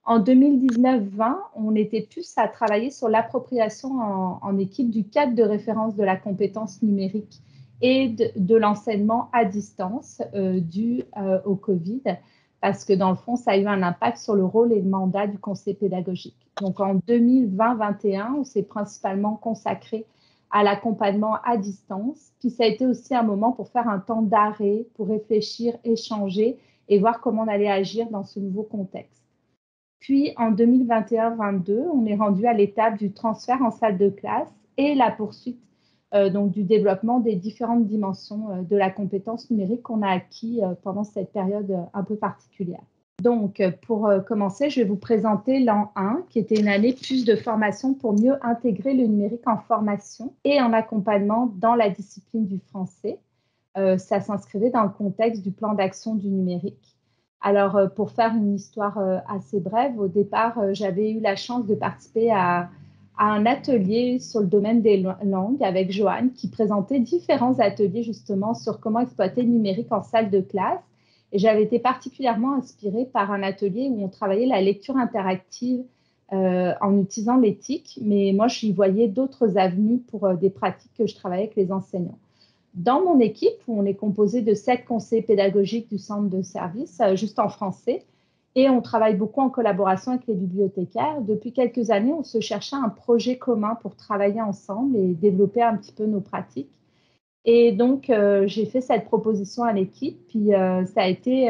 En 2019-20, on était plus à travailler sur l'appropriation en équipe du cadre de référence de la compétence numérique et de l'enseignement à distance dû au Covid, parce que dans le fond, ça a eu un impact sur le rôle et le mandat du conseil pédagogique. Donc en 2020-21, on s'est principalement consacré à l'accompagnement à distance. Puis ça a été aussi un moment pour faire un temps d'arrêt, pour réfléchir, échanger et voir comment on allait agir dans ce nouveau contexte. Puis en 2021-22, on est rendu à l'étape du transfert en salle de classe et la poursuite donc du développement des différentes dimensions de la compétence numérique qu'on a acquis pendant cette période un peu particulière. Donc, pour commencer, je vais vous présenter l'an 1, qui était une année plus de formation pour mieux intégrer le numérique en formation et en accompagnement dans la discipline du français. Ça s'inscrivait dans le contexte du plan d'action du numérique. Alors, pour faire une histoire assez brève, au départ, j'avais eu la chance de participer à un atelier sur le domaine des langues avec Joanne, qui présentait différents ateliers justement sur comment exploiter le numérique en salle de classe. Et j'avais été particulièrement inspirée par un atelier où on travaillait la lecture interactive en utilisant l'éthique, mais moi, j'y voyais d'autres avenues pour des pratiques que je travaillais avec les enseignants. Dans mon équipe, où on est composé de 7 conseillers pédagogiques du centre de service, juste en français, et on travaille beaucoup en collaboration avec les bibliothécaires. Depuis quelques années, on se cherchait un projet commun pour travailler ensemble et développer un petit peu nos pratiques. Et donc, j'ai fait cette proposition à l'équipe, puis ça a été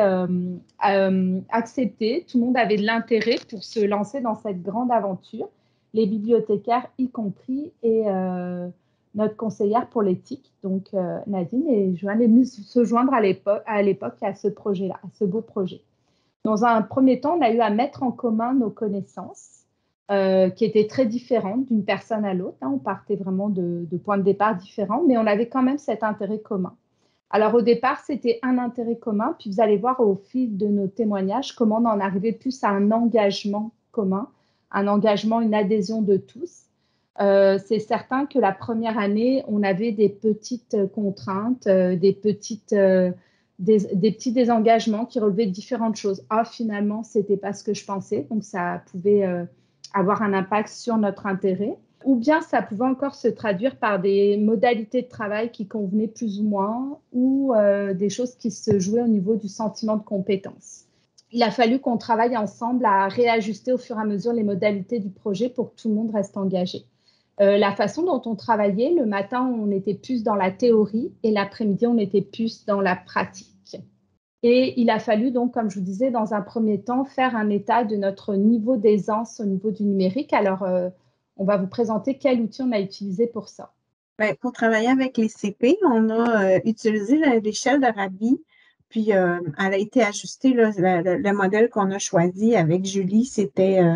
accepté. Tout le monde avait de l'intérêt pour se lancer dans cette grande aventure, les bibliothécaires y compris, et notre conseillère pour l'éthique, donc Nadine, et Joanne est venue se joindre à l'époque à ce projet-là, à ce beau projet. Dans un premier temps, on a eu à mettre en commun nos connaissances, qui étaient très différentes d'une personne à l'autre. On partait vraiment de points de départ différents, mais on avait quand même cet intérêt commun. Alors au départ, c'était un intérêt commun, puis vous allez voir au fil de nos témoignages comment on en arrivait plus à un engagement commun, un engagement, une adhésion de tous. C'est certain que la première année, on avait des petites contraintes, des petits désengagements qui relevaient de différentes choses. Ah, finalement, ce n'était pas ce que je pensais, donc ça pouvait avoir un impact sur notre intérêt. Ou bien ça pouvait encore se traduire par des modalités de travail qui convenaient plus ou moins, ou des choses qui se jouaient au niveau du sentiment de compétence. Il a fallu qu'on travaille ensemble à réajuster au fur et à mesure les modalités du projet pour que tout le monde reste engagé. La façon dont on travaillait, le matin, on était plus dans la théorie et l'après-midi, on était plus dans la pratique. Et il a fallu donc, comme je vous disais, dans un premier temps, faire un état de notre niveau d'aisance au niveau du numérique. Alors, on va vous présenter quel outil on a utilisé pour ça. Bien, pour travailler avec les CP, on a utilisé l'échelle de Rabi, puis elle a été ajustée. Là, le modèle qu'on a choisi avec Julie, c'est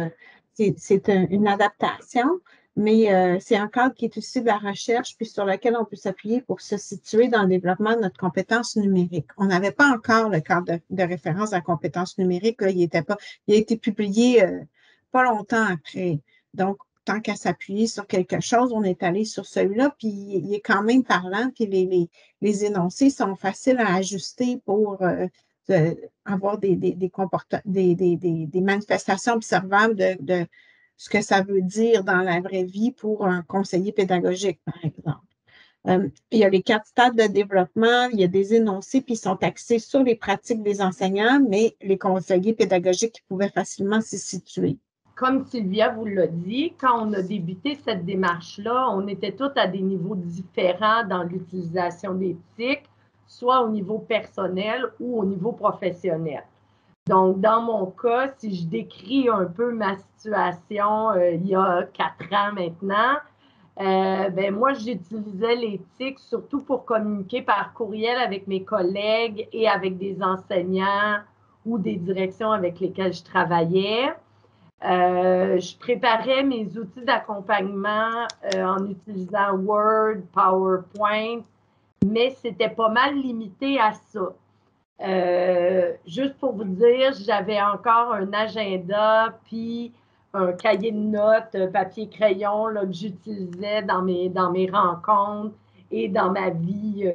une adaptation, mais c'est un cadre qui est issu de la recherche, puis sur lequel on peut s'appuyer pour se situer dans le développement de notre compétence numérique. On n'avait pas encore le cadre de référence à la compétence numérique. Là, il a été publié pas longtemps après. Donc, tant qu'à s'appuyer sur quelque chose, on est allé sur celui-là, puis il est quand même parlant, puis les énoncés sont faciles à ajuster pour avoir des manifestations observables de ce que ça veut dire dans la vraie vie pour un conseiller pédagogique, par exemple. Il y a les 4 stades de développement, il y a des énoncés, puis ils sont axés sur les pratiques des enseignants, mais les conseillers pédagogiques pouvaient facilement s'y situer. Comme Sylvia vous l'a dit, quand on a débuté cette démarche-là, on était tous à des niveaux différents dans l'utilisation des TIC, soit au niveau personnel ou au niveau professionnel. Donc, dans mon cas, si je décris un peu ma situation il y a 4 ans maintenant, ben moi, j'utilisais les TIC surtout pour communiquer par courriel avec mes collègues et avec des enseignants ou des directions avec lesquelles je travaillais. Je préparais mes outils d'accompagnement en utilisant Word, PowerPoint, mais c'était pas mal limité à ça. Juste pour vous dire, j'avais encore un agenda puis un cahier de notes, papier-crayon que j'utilisais dans mes rencontres et dans ma vie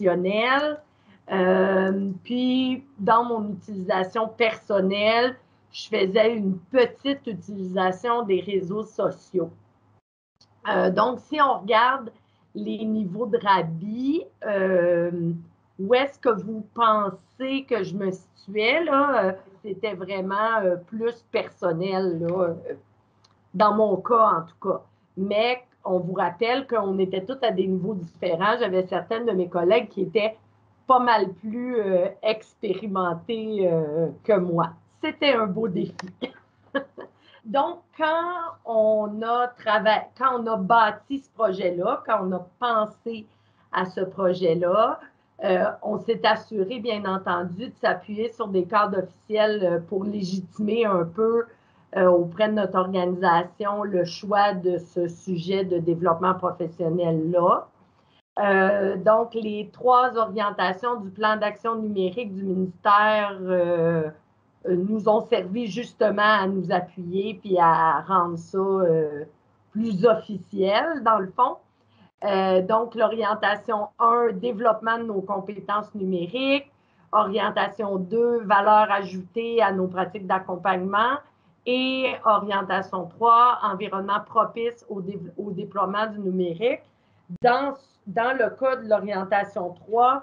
professionnelle. Puis, dans mon utilisation personnelle, je faisais une petite utilisation des réseaux sociaux. Donc, si on regarde les niveaux de rabis, où est-ce que vous pensez que je me situais, là? C'était vraiment plus personnel, là, dans mon cas en tout cas. Mais on vous rappelle qu'on était tous à des niveaux différents. J'avais certaines de mes collègues qui étaient pas mal plus expérimentées que moi. C'était un beau défi. Donc, quand on a bâti ce projet-là, quand on a pensé à ce projet-là, on s'est assuré, bien entendu, de s'appuyer sur des cadres officiels pour légitimer un peu auprès de notre organisation le choix de ce sujet de développement professionnel-là. Donc, les 3 orientations du plan d'action numérique du ministère nous ont servi justement à nous appuyer puis à rendre ça plus officiel, dans le fond. Donc, l'orientation 1, développement de nos compétences numériques. Orientation 2, valeur ajoutée à nos pratiques d'accompagnement. Et orientation 3, environnement propice au déploiement du numérique. Dans le cas de l'orientation 3,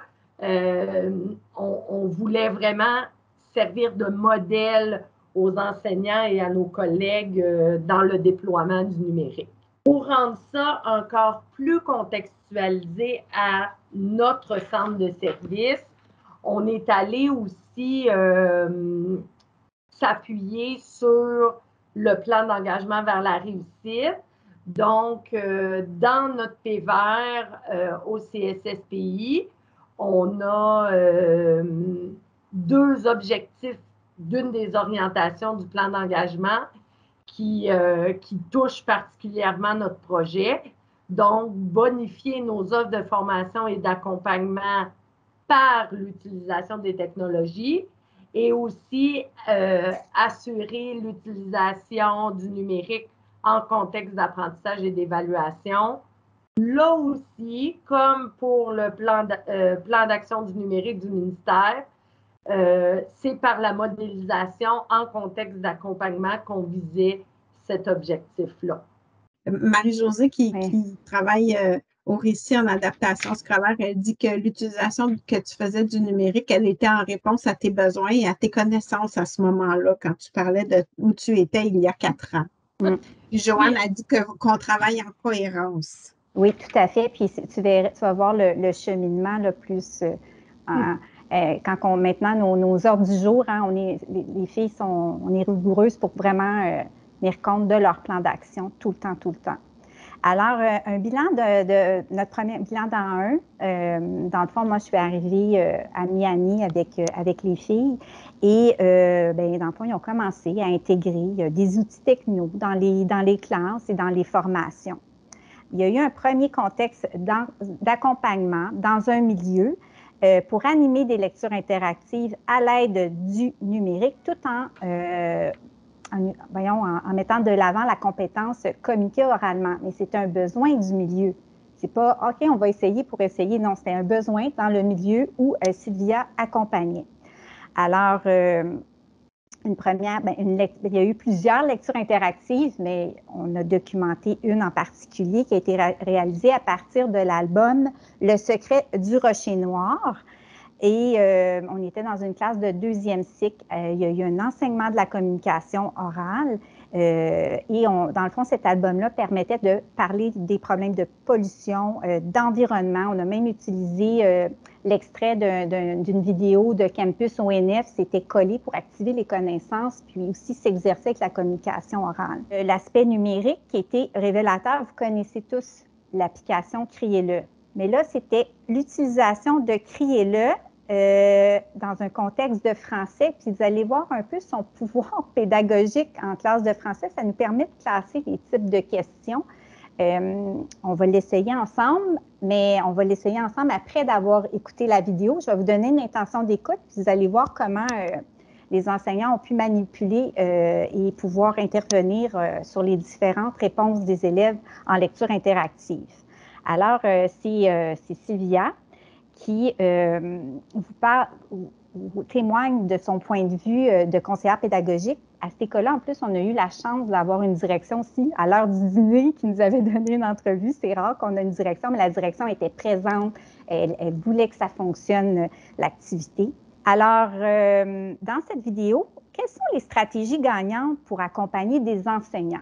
on voulait vraiment servir de modèle aux enseignants et à nos collègues dans le déploiement du numérique. Pour rendre ça encore plus contextualisé à notre centre de service, on est allé aussi s'appuyer sur le plan d'engagement vers la réussite. Donc, dans notre PVER au CSSPI, on a 2 objectifs d'une des orientations du plan d'engagement qui touchent particulièrement notre projet. Donc, bonifier nos offres de formation et d'accompagnement par l'utilisation des technologies et aussi assurer l'utilisation du numérique en contexte d'apprentissage et d'évaluation. Là aussi, comme pour le plan d'action du numérique du ministère, c'est par la modélisation en contexte d'accompagnement qu'on visait cet objectif-là. Marie-Josée, qui travaille au récit en adaptation scolaire, elle dit que l'utilisation que tu faisais du numérique, elle était en réponse à tes besoins et à tes connaissances à ce moment-là, quand tu parlais de où tu étais il y a 4 ans. Puis Joanne a dit qu'on travaille en cohérence. Oui, tout à fait. Puis tu vas voir le cheminement le plus... maintenant, nos heures du jour, hein, les filles on est rigoureuses pour vraiment tenir compte de leur plan d'action tout le temps. Alors, un bilan notre premier bilan dans le fond, moi, je suis arrivée à Miami avec les filles et, dans le fond, ils ont commencé à intégrer des outils techno dans les classes et dans les formations. Il y a eu un premier contexte d'accompagnement dans un milieu pour animer des lectures interactives à l'aide du numérique, tout en mettant de l'avant la compétence communiquer oralement. Mais c'est un besoin du milieu. C'est pas « OK, on va essayer pour essayer ». Non, c'était un besoin dans le milieu où Sylvia accompagnait. Alors, il y a eu plusieurs lectures interactives, mais on a documenté une en particulier qui a été réalisée à partir de l'album « Le secret du rocher noir ». Et on était dans une classe de 2e cycle. Il y a eu un enseignement de la communication orale. Et dans le fond, cet album-là permettait de parler des problèmes de pollution, d'environnement. On a même utilisé l'extrait d'une vidéo de Campus ONF. C'était collé pour activer les connaissances, puis aussi s'exercer avec la communication orale. L'aspect numérique qui était révélateur, vous connaissez tous l'application Criez-le. Mais là, c'était l'utilisation de Criez-le dans un contexte de français, puis vous allez voir un peu son pouvoir pédagogique en classe de français. Ça nous permet de classer les types de questions. On va l'essayer ensemble, mais on va l'essayer ensemble après d'avoir écouté la vidéo. Je vais vous donner une intention d'écoute, puis vous allez voir comment les enseignants ont pu manipuler et pouvoir intervenir sur les différentes réponses des élèves en lecture interactive. Alors, c'est Sylvia qui vous parle, ou témoigne de son point de vue de conseillère pédagogique. À cette école-là, en plus, on a eu la chance d'avoir une direction aussi, à l'heure du dîner, qui nous avait donné une entrevue. C'est rare qu'on ait une direction, mais la direction était présente. Elle voulait que ça fonctionne, l'activité. Alors, dans cette vidéo, quelles sont les stratégies gagnantes pour accompagner des enseignants?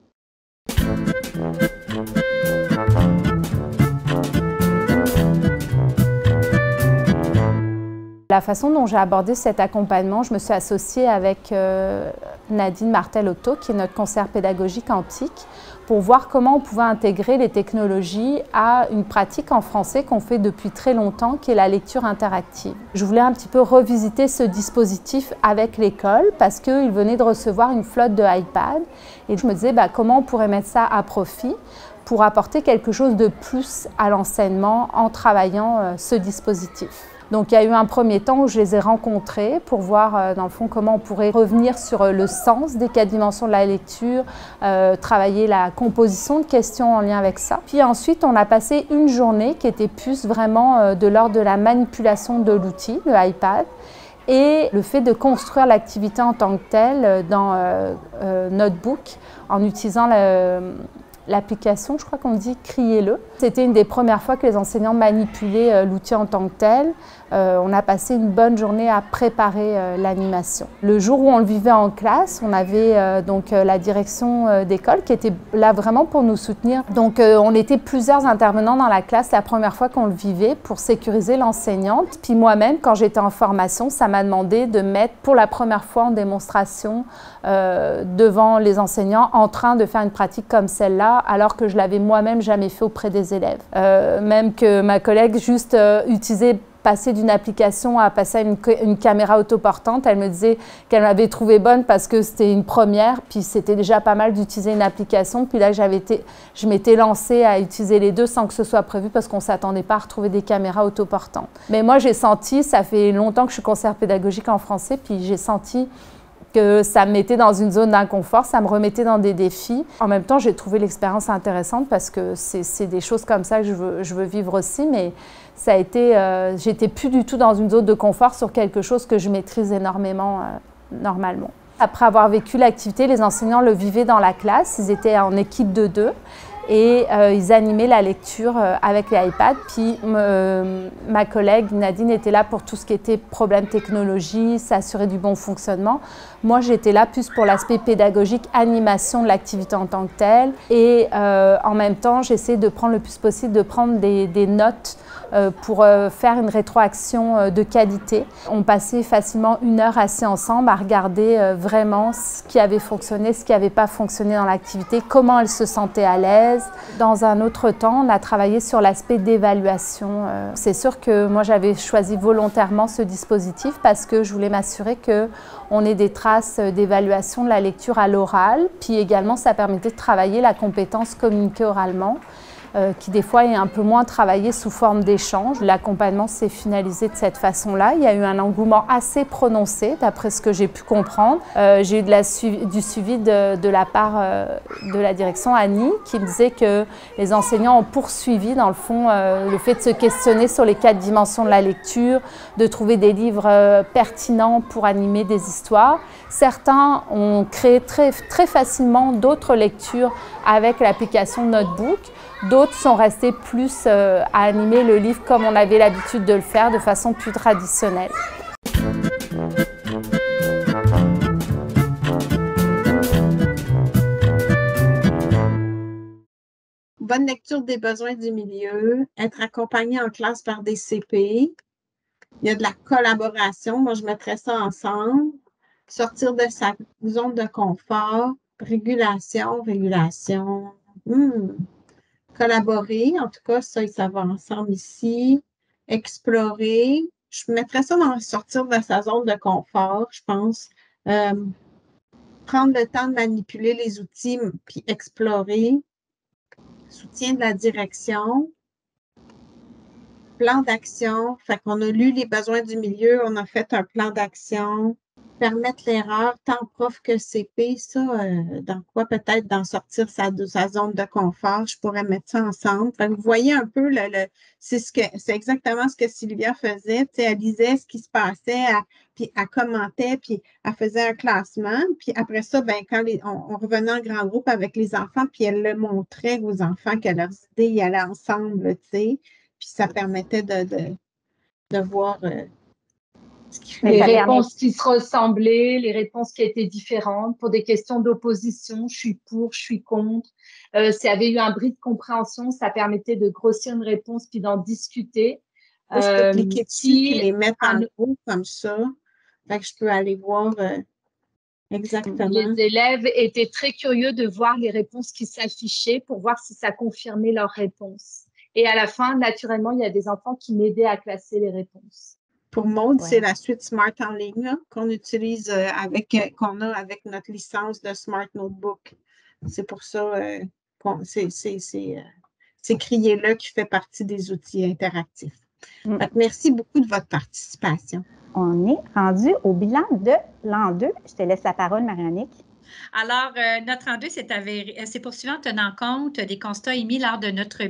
La façon dont j'ai abordé cet accompagnement, je me suis associée avec Nadine Martel-Otto, qui est notre conseillère pédagogique en TIC, pour voir comment on pouvait intégrer les technologies à une pratique en français qu'on fait depuis très longtemps, qui est la lecture interactive. Je voulais un petit peu revisiter ce dispositif avec l'école parce qu'ils venaient de recevoir une flotte de iPad et je me disais comment on pourrait mettre ça à profit pour apporter quelque chose de plus à l'enseignement en travaillant ce dispositif. Donc il y a eu un premier temps où je les ai rencontrés pour voir dans le fond comment on pourrait revenir sur le sens des 4 dimensions de la lecture, travailler la composition de questions en lien avec ça. Puis ensuite on a passé une journée qui était plus vraiment de l'ordre de la manipulation de l'outil, le iPad, et le fait de construire l'activité en tant que telle dans Notebook en utilisant l'application, je crois qu'on dit « Criez-le ». C'était une des premières fois que les enseignants manipulaient l'outil en tant que tel. On a passé une bonne journée à préparer l'animation. Le jour où on le vivait en classe, on avait donc la direction d'école qui était là vraiment pour nous soutenir. Donc on était plusieurs intervenants dans la classe la première fois qu'on le vivait pour sécuriser l'enseignante. Puis moi-même, quand j'étais en formation, ça m'a demandé de mettre pour la première fois en démonstration devant les enseignants en train de faire une pratique comme celle-là, alors que je l'avais moi-même jamais fait auprès des élèves. Même que ma collègue juste utilisait passer d'une application à passer à une caméra autoportante. Elle me disait qu'elle m'avait trouvé bonne parce que c'était une première, puis c'était déjà pas mal d'utiliser une application. Puis là, je m'étais lancée à utiliser les deux sans que ce soit prévu parce qu'on ne s'attendait pas à retrouver des caméras autoportantes. Mais moi, j'ai senti, ça fait longtemps que je suis conseillère pédagogique en français, puis j'ai senti que ça me mettait dans une zone d'inconfort, ça me remettait dans des défis. En même temps, j'ai trouvé l'expérience intéressante parce que c'est des choses comme ça que je veux vivre aussi, mais ça a été, j'étais plus du tout dans une zone de confort sur quelque chose que je maîtrise énormément normalement. Après avoir vécu l'activité, les enseignants le vivaient dans la classe, ils étaient en équipe de 2. Et ils animaient la lecture avec les iPads. Puis ma collègue Nadine était là pour tout ce qui était problème technologie, s'assurer du bon fonctionnement. Moi, j'étais là plus pour l'aspect pédagogique, animation de l'activité en tant que telle. Et en même temps, j'essayais de prendre le plus possible, de prendre des notes pour faire une rétroaction de qualité. On passait facilement 1 heure assis ensemble à regarder vraiment ce qui avait fonctionné, ce qui n'avait pas fonctionné dans l'activité, comment elle se sentait à l'aise. Dans un autre temps, on a travaillé sur l'aspect d'évaluation. C'est sûr que moi, j'avais choisi volontairement ce dispositif parce que je voulais m'assurer qu'on ait des traces d'évaluation de la lecture à l'oral. Puis également, ça permettait de travailler la compétence communiquer oralement, qui des fois est un peu moins travaillée sous forme d'échange. L'accompagnement s'est finalisé de cette façon-là. Il y a eu un engouement assez prononcé, d'après ce que j'ai pu comprendre. J'ai eu du suivi de la part de la direction Annie, qui me disait que les enseignants ont poursuivi, dans le fond, le fait de se questionner sur les 4 dimensions de la lecture, de trouver des livres pertinents pour animer des histoires. Certains ont créé très facilement d'autres lectures avec l'application Notebook. D'autres sont restés plus à animer le livre comme on avait l'habitude de le faire, de façon plus traditionnelle. Bonne lecture des besoins du milieu, être accompagné en classe par des CP. Il y a de la collaboration, moi je mettrais ça ensemble. Sortir de sa zone de confort, régulation. Collaborer, en tout cas, ça va ensemble ici. Explorer, je mettrais ça dans sortir de sa zone de confort, je pense. Prendre le temps de manipuler les outils, puis explorer. Soutien de la direction. Plan d'action, fait qu'on a lu les besoins du milieu, on a fait un plan d'action. permettre l'erreur, tant prof que CP, ça, dans quoi peut-être d'en sortir de sa zone de confort, je pourrais mettre ça ensemble. Fait que vous voyez un peu, c'est exactement ce que Sylvia faisait. Tu sais, elle lisait ce qui se passait, puis elle commentait, puis elle faisait un classement. Puis après ça, ben, quand on revenait en grand groupe avec les enfants, puis elle le montrait aux enfants que leurs idées y allaient ensemble, tu sais. Puis ça permettait de voir les réponses qui se ressemblaient, les réponses qui étaient différentes. Pour des questions d'opposition, je suis pour, je suis contre. S'il y avait eu un bris de compréhension, ça permettait de grossir une réponse puis d'en discuter. Je peux cliquer dessus et les mettre en haut comme ça. Fait que je peux aller voir exactement. Les élèves étaient très curieux de voir les réponses qui s'affichaient pour voir si ça confirmait leurs réponses. Et à la fin, naturellement, il y a des enfants qui m'aidaient à classer les réponses. Pour Maud, c'est la suite Smart en ligne qu'on utilise qu'on a avec notre licence de Smart Notebook. C'est pour ça c'est Criez-le qui fait partie des outils interactifs. Merci beaucoup de votre participation. On est rendu au bilan de l'an 2. Je te laisse la parole, Marie-Annick. Alors, notre an 2 s'est poursuivi en tenant compte des constats émis lors de notre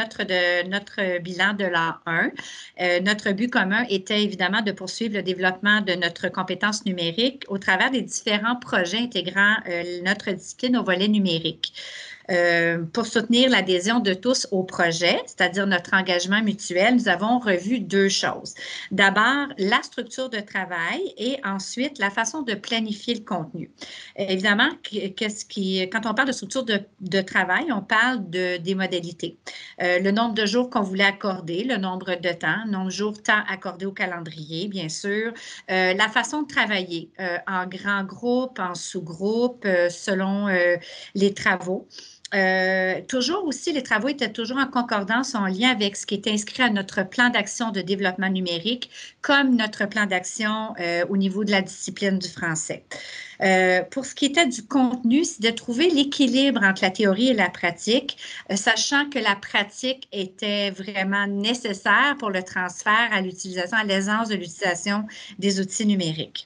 bilan de l'an 1. Notre but commun était évidemment de poursuivre le développement de notre compétence numérique au travers des différents projets intégrant notre discipline au volet numérique. Pour soutenir l'adhésion de tous au projet, c'est-à-dire notre engagement mutuel, nous avons revu 2 choses. D'abord, la structure de travail et ensuite la façon de planifier le contenu. Évidemment, quand on parle de structure de travail, on parle des modalités. Le nombre de jours qu'on voulait accorder, le nombre de temps, le nombre de jours temps accordé au calendrier, bien sûr, la façon de travailler en grand groupe, en sous-groupe, selon les travaux. Toujours aussi, les travaux étaient toujours en concordance, en lien avec ce qui est inscrit à notre plan d'action de développement numérique, comme notre plan d'action au niveau de la discipline du français. Pour ce qui était du contenu, c'est de trouver l'équilibre entre la théorie et la pratique, sachant que la pratique était vraiment nécessaire pour le transfert à l'utilisation, à l'aisance de l'utilisation des outils numériques.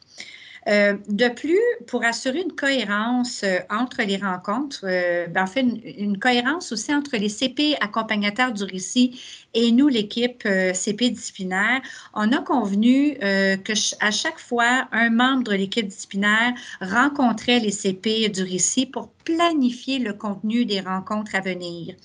De plus, pour assurer une cohérence entre les rencontres, en fait, une cohérence aussi entre les CP accompagnateurs du récit et nous, l'équipe CP disciplinaire, on a convenu qu'à chaque fois, un membre de l'équipe disciplinaire rencontrait les CP du récit pour planifier le contenu des rencontres à venir.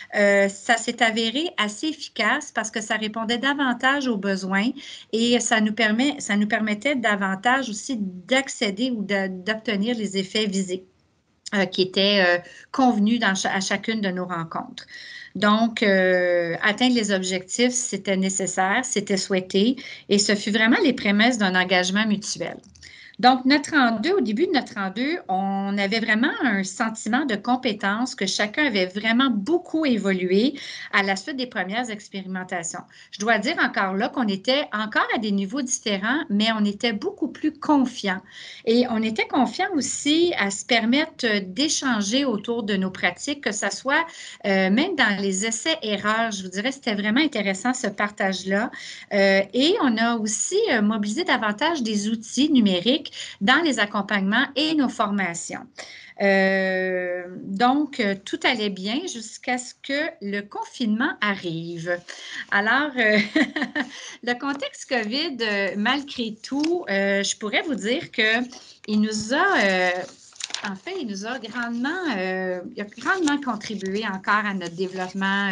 Ça s'est avéré assez efficace parce que ça répondait davantage aux besoins et ça nous permettait davantage aussi d'accéder ou d'obtenir les effets visés qui étaient convenus à chacune de nos rencontres. Donc, atteindre les objectifs, c'était nécessaire, c'était souhaité et ce fut vraiment les prémices d'un engagement mutuel. Donc, au début de notre an 2, on avait vraiment un sentiment de compétence que chacun avait vraiment beaucoup évolué à la suite des premières expérimentations. Je dois dire encore là qu'on était encore à des niveaux différents, mais on était beaucoup plus confiants. Et on était confiants aussi à se permettre d'échanger autour de nos pratiques, que ce soit même dans les essais-erreurs. Je vous dirais, c'était vraiment intéressant ce partage-là. Et on a aussi mobilisé davantage des outils numériques dans les accompagnements et nos formations. Donc, tout allait bien jusqu'à ce que le confinement arrive. Alors, le contexte COVID, malgré tout, je pourrais vous dire qu'il nous a... En fait, il nous a grandement, contribué encore à notre développement,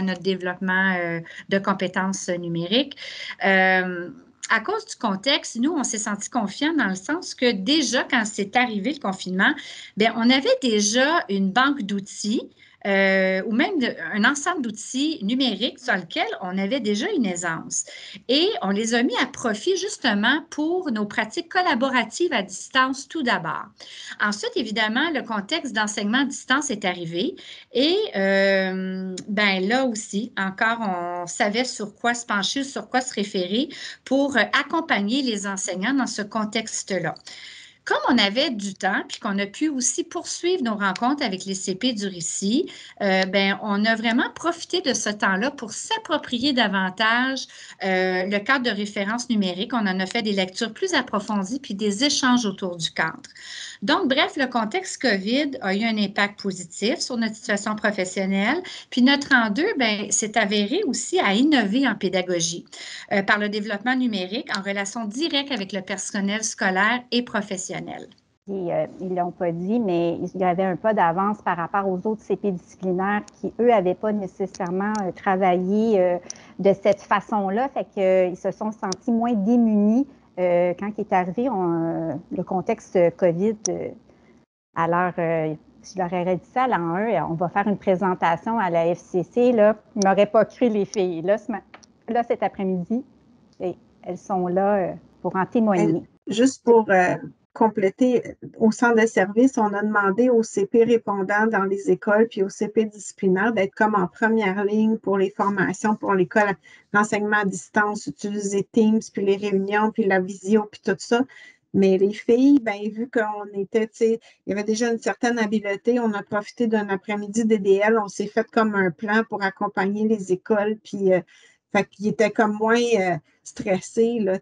de compétences numériques. À cause du contexte, nous, on s'est senti confiants dans le sens que déjà, quand c'est arrivé le confinement, bien, on avait déjà une banque d'outils ou même un ensemble d'outils numériques sur lesquels on avait déjà une aisance. Et on les a mis à profit justement pour nos pratiques collaboratives à distance tout d'abord. Ensuite, évidemment, le contexte d'enseignement à distance est arrivé et ben là aussi, encore, on savait sur quoi se pencher, sur quoi se référer pour accompagner les enseignants dans ce contexte-là. comme on avait du temps, puis qu'on a pu aussi poursuivre nos rencontres avec les CP du Rici, on a vraiment profité de ce temps-là pour s'approprier davantage le cadre de référence numérique. On en a fait des lectures plus approfondies, puis des échanges autour du cadre. Donc, bref, le contexte COVID a eu un impact positif sur notre situation professionnelle, puis notre en deux, s'est avéré aussi à innover en pédagogie par le développement numérique en relation directe avec le personnel scolaire et professionnel. Ils ne l'ont pas dit, mais il y avait un pas d'avance par rapport aux autres CP disciplinaires qui, eux, n'avaient pas nécessairement travaillé de cette façon-là. Fait qu'ils se sont sentis moins démunis quand il est arrivé le contexte COVID. Alors, je leur aurais dit ça à l'an 1, on va faire une présentation à la FCC. Là, ils ne m'auraient pas cru, les filles. Là, cet après-midi, elles sont là pour en témoigner. Juste pour compléter, au centre de service, on a demandé aux CP répondants dans les écoles puis aux CP disciplinaires d'être comme en première ligne pour les formations, pour l'école, l'enseignement à distance, utiliser Teams, puis les réunions, puis la visio, puis tout ça. Mais les filles, vu qu'on était, il y avait déjà une certaine habileté, on a profité d'un après-midi DDL, on s'est fait comme un plan pour accompagner les écoles, puis fait qu'ils étaient comme moins stressés, là,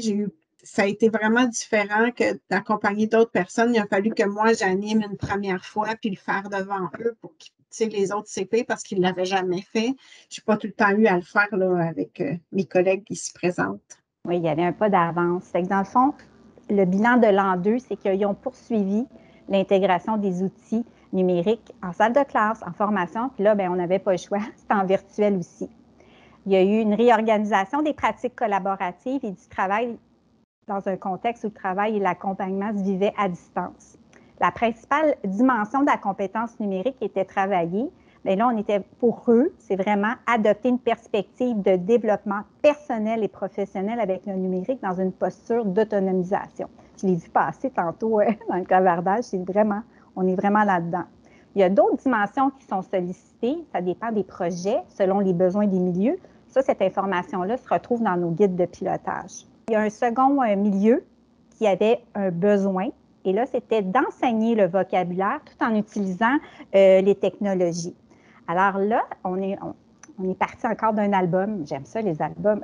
ça a été vraiment différent que d'accompagner d'autres personnes. Il a fallu que moi, j'anime une première fois puis le faire devant eux pour les autres CP parce qu'ils ne l'avaient jamais fait. Je n'ai pas tout le temps eu à le faire là, avec mes collègues qui se présentent. Oui, il y avait un pas d'avance. Fait que dans le fond, le bilan de l'an 2, c'est qu'ils ont poursuivi l'intégration des outils numériques en salle de classe, en formation. Puis là, on n'avait pas le choix. C'était en virtuel aussi. Il y a eu une réorganisation des pratiques collaboratives et du travail dans un contexte où le travail et l'accompagnement se vivaient à distance. La principale dimension de la compétence numérique était travaillée. Bien là, on était pour eux, c'est vraiment adopter une perspective de développement personnel et professionnel avec le numérique dans une posture d'autonomisation. Je l'ai vu passer tantôt dans le clavardage, on est vraiment là-dedans. Il y a d'autres dimensions qui sont sollicitées, ça dépend des projets selon les besoins des milieux. Ça, cette information-là se retrouve dans nos guides de pilotage. Il y a un second milieu qui avait un besoin, et là, c'était d'enseigner le vocabulaire tout en utilisant les technologies. Alors là, on est parti encore d'un album. J'aime ça, les albums.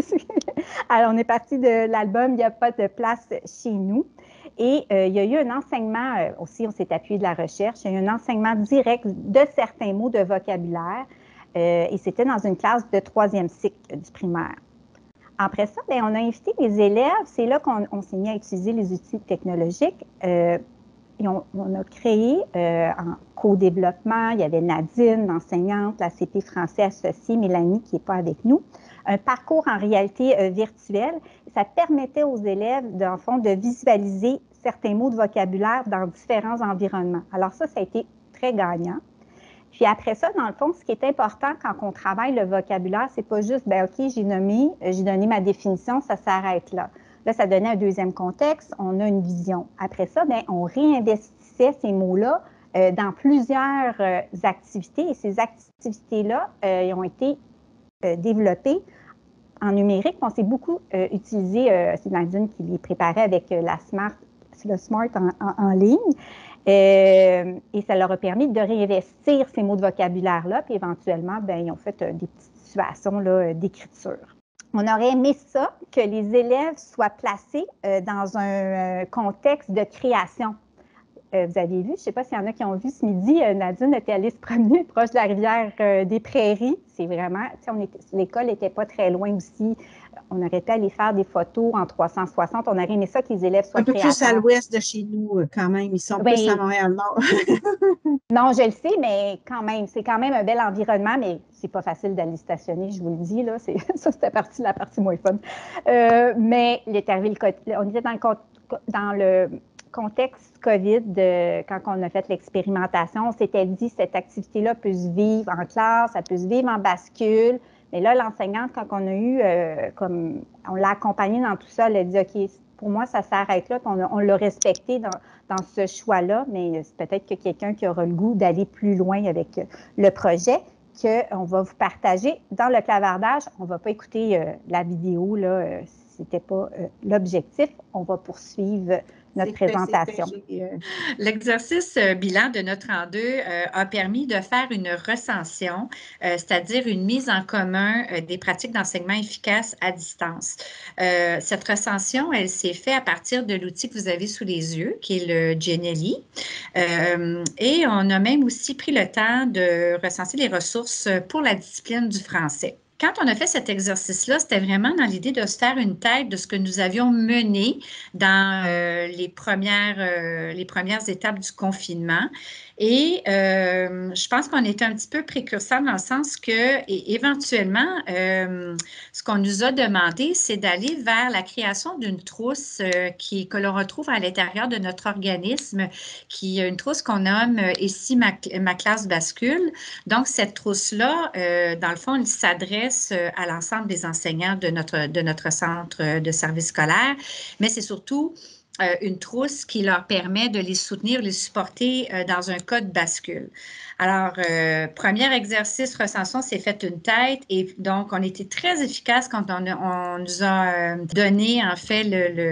Alors, on est parti de l'album « Il n'y a pas de place chez nous ». Et il y a eu un enseignement, aussi on s'est appuyé de la recherche, il y a eu un enseignement direct de certains mots de vocabulaire et c'était dans une classe de 3e cycle du primaire. Après ça, on a invité les élèves, c'est là qu'on s'est mis à utiliser les outils technologiques. Et on a créé en co-développement, il y avait Nadine, l'enseignante, la CP français associée, Mélanie qui n'est pas avec nous, un parcours en réalité virtuelle. Ça permettait aux élèves, dans le fond, de visualiser certains mots de vocabulaire dans différents environnements. Alors ça a été très gagnant. Puis après ça, dans le fond, ce qui est important quand on travaille le vocabulaire, c'est pas juste, OK, j'ai donné ma définition, ça s'arrête là. Là, ça donnait un deuxième contexte, on a une vision. Après ça, on réinvestissait ces mots-là dans plusieurs activités et ces activités-là ils ont été développées en numérique. On s'est beaucoup utilisé, c'est Nadine qui les préparait avec le Smart en ligne. Et ça leur a permis de réinvestir ces mots de vocabulaire-là, puis éventuellement, ils ont fait des petites situations d'écriture. On aurait aimé ça, que les élèves soient placés dans un contexte de création. Vous avez vu, je ne sais pas s'il y en a qui ont vu ce midi, Nadine était allée se promener proche de la rivière des Prairies. C'est vraiment, l'école n'était pas très loin aussi. On aurait pu aller faire des photos en 360. On aurait aimé ça que les élèves soient créateurs. Un peu plus à l'ouest de chez nous, quand même. Ils sont plus à Montréal-Nord. Non, je le sais, mais quand même, c'est quand même un bel environnement, mais c'est pas facile d'aller stationner, je vous le dis. Là, ça, c'était la partie moins fun. Mais il est arrivé on était dans le contexte COVID, quand on a fait l'expérimentation, on s'était dit cette activité-là peut se vivre en classe, ça peut se vivre en bascule. Mais là, l'enseignante, quand on a eu, on l'a accompagnée dans tout ça, elle a dit, OK, pour moi, ça s'arrête là. On l'a respecté dans ce choix-là, mais c'est peut-être que quelqu'un qui aura le goût d'aller plus loin avec le projet, qu'on va vous partager dans le clavardage. On ne va pas écouter la vidéo, là, n'était pas l'objectif, on va poursuivre notre présentation. L'exercice bilan de notre en deux a permis de faire une recension, c'est-à-dire une mise en commun des pratiques d'enseignement efficaces à distance. Cette recension, elle s'est faite à partir de l'outil que vous avez sous les yeux, qui est le Genially. Et on a même aussi pris le temps de recenser les ressources pour la discipline du français. Quand on a fait cet exercice-là, c'était vraiment dans l'idée de se faire une tête de ce que nous avions mené dans les premières étapes du confinement. Et je pense qu'on était un petit peu précurseurs dans le sens que, éventuellement, ce qu'on nous a demandé, c'est d'aller vers la création d'une trousse que l'on retrouve à l'intérieur de notre organisme, qui est une trousse qu'on nomme ici ma classe bascule. Donc, cette trousse-là, dans le fond, elle s'adresse à l'ensemble des enseignants de notre centre de service scolaire, mais c'est surtout une trousse qui leur permet de les soutenir, les supporter dans un cas de bascule. Alors, premier exercice, recension, c'est fait une tête et donc on était très efficace quand on nous a donné en fait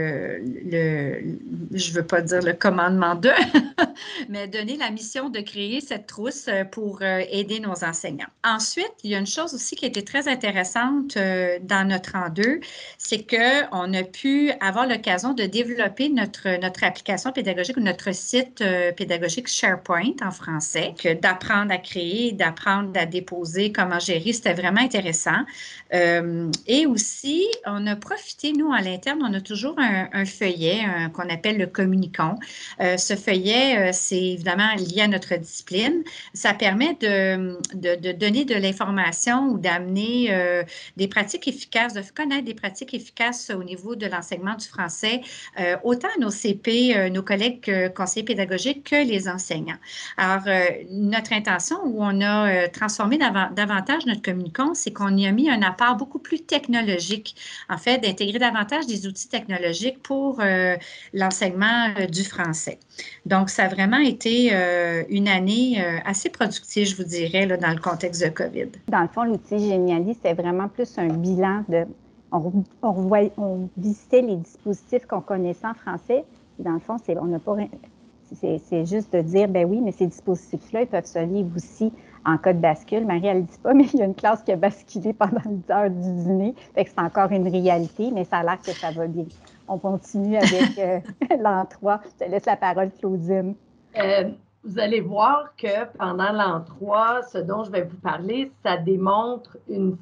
je veux pas dire le commandement de, mais donné la mission de créer cette trousse pour aider nos enseignants. Ensuite, il y a une chose aussi qui était très intéressante dans notre en deux, c'est qu'on a pu avoir l'occasion de développer notre application pédagogique ou notre site pédagogique SharePoint en français, d'apprendre à créer, d'apprendre à déposer, comment gérer, c'était vraiment intéressant. Et aussi, on a profité, nous, à l'interne, on a toujours un feuillet qu'on appelle le communicon. Ce feuillet, c'est évidemment lié à notre discipline. Ça permet de donner de l'information ou d'amener des pratiques efficaces, de connaître des pratiques efficaces au niveau de l'enseignement du français, autant à nos CP, nos collègues conseillers pédagogiques que les enseignants. Alors, notre intention où on a transformé davantage notre communicon, c'est qu'on y a mis un apport beaucoup plus technologique, en fait, d'intégrer davantage des outils technologiques pour l'enseignement du français. Donc, ça a vraiment été une année assez productive, je vous dirais, là, dans le contexte de COVID. Dans le fond, l'outil Genially, c'est vraiment plus un bilan de... On visitait les dispositifs qu'on connaissait en français. Dans le fond, c'est juste de dire, ben oui, mais ces dispositifs-là, ils peuvent se lire aussi en cas de bascule. Marie, elle ne dit pas, mais il y a une classe qui a basculé pendant l'heure du dîner. Fait que c'est encore une réalité, mais ça a l'air que ça va bien. On continue avec l'an 3. Je te laisse la parole, Claudine. Vous allez voir que pendant l'an 3, ce dont je vais vous parler, ça démontre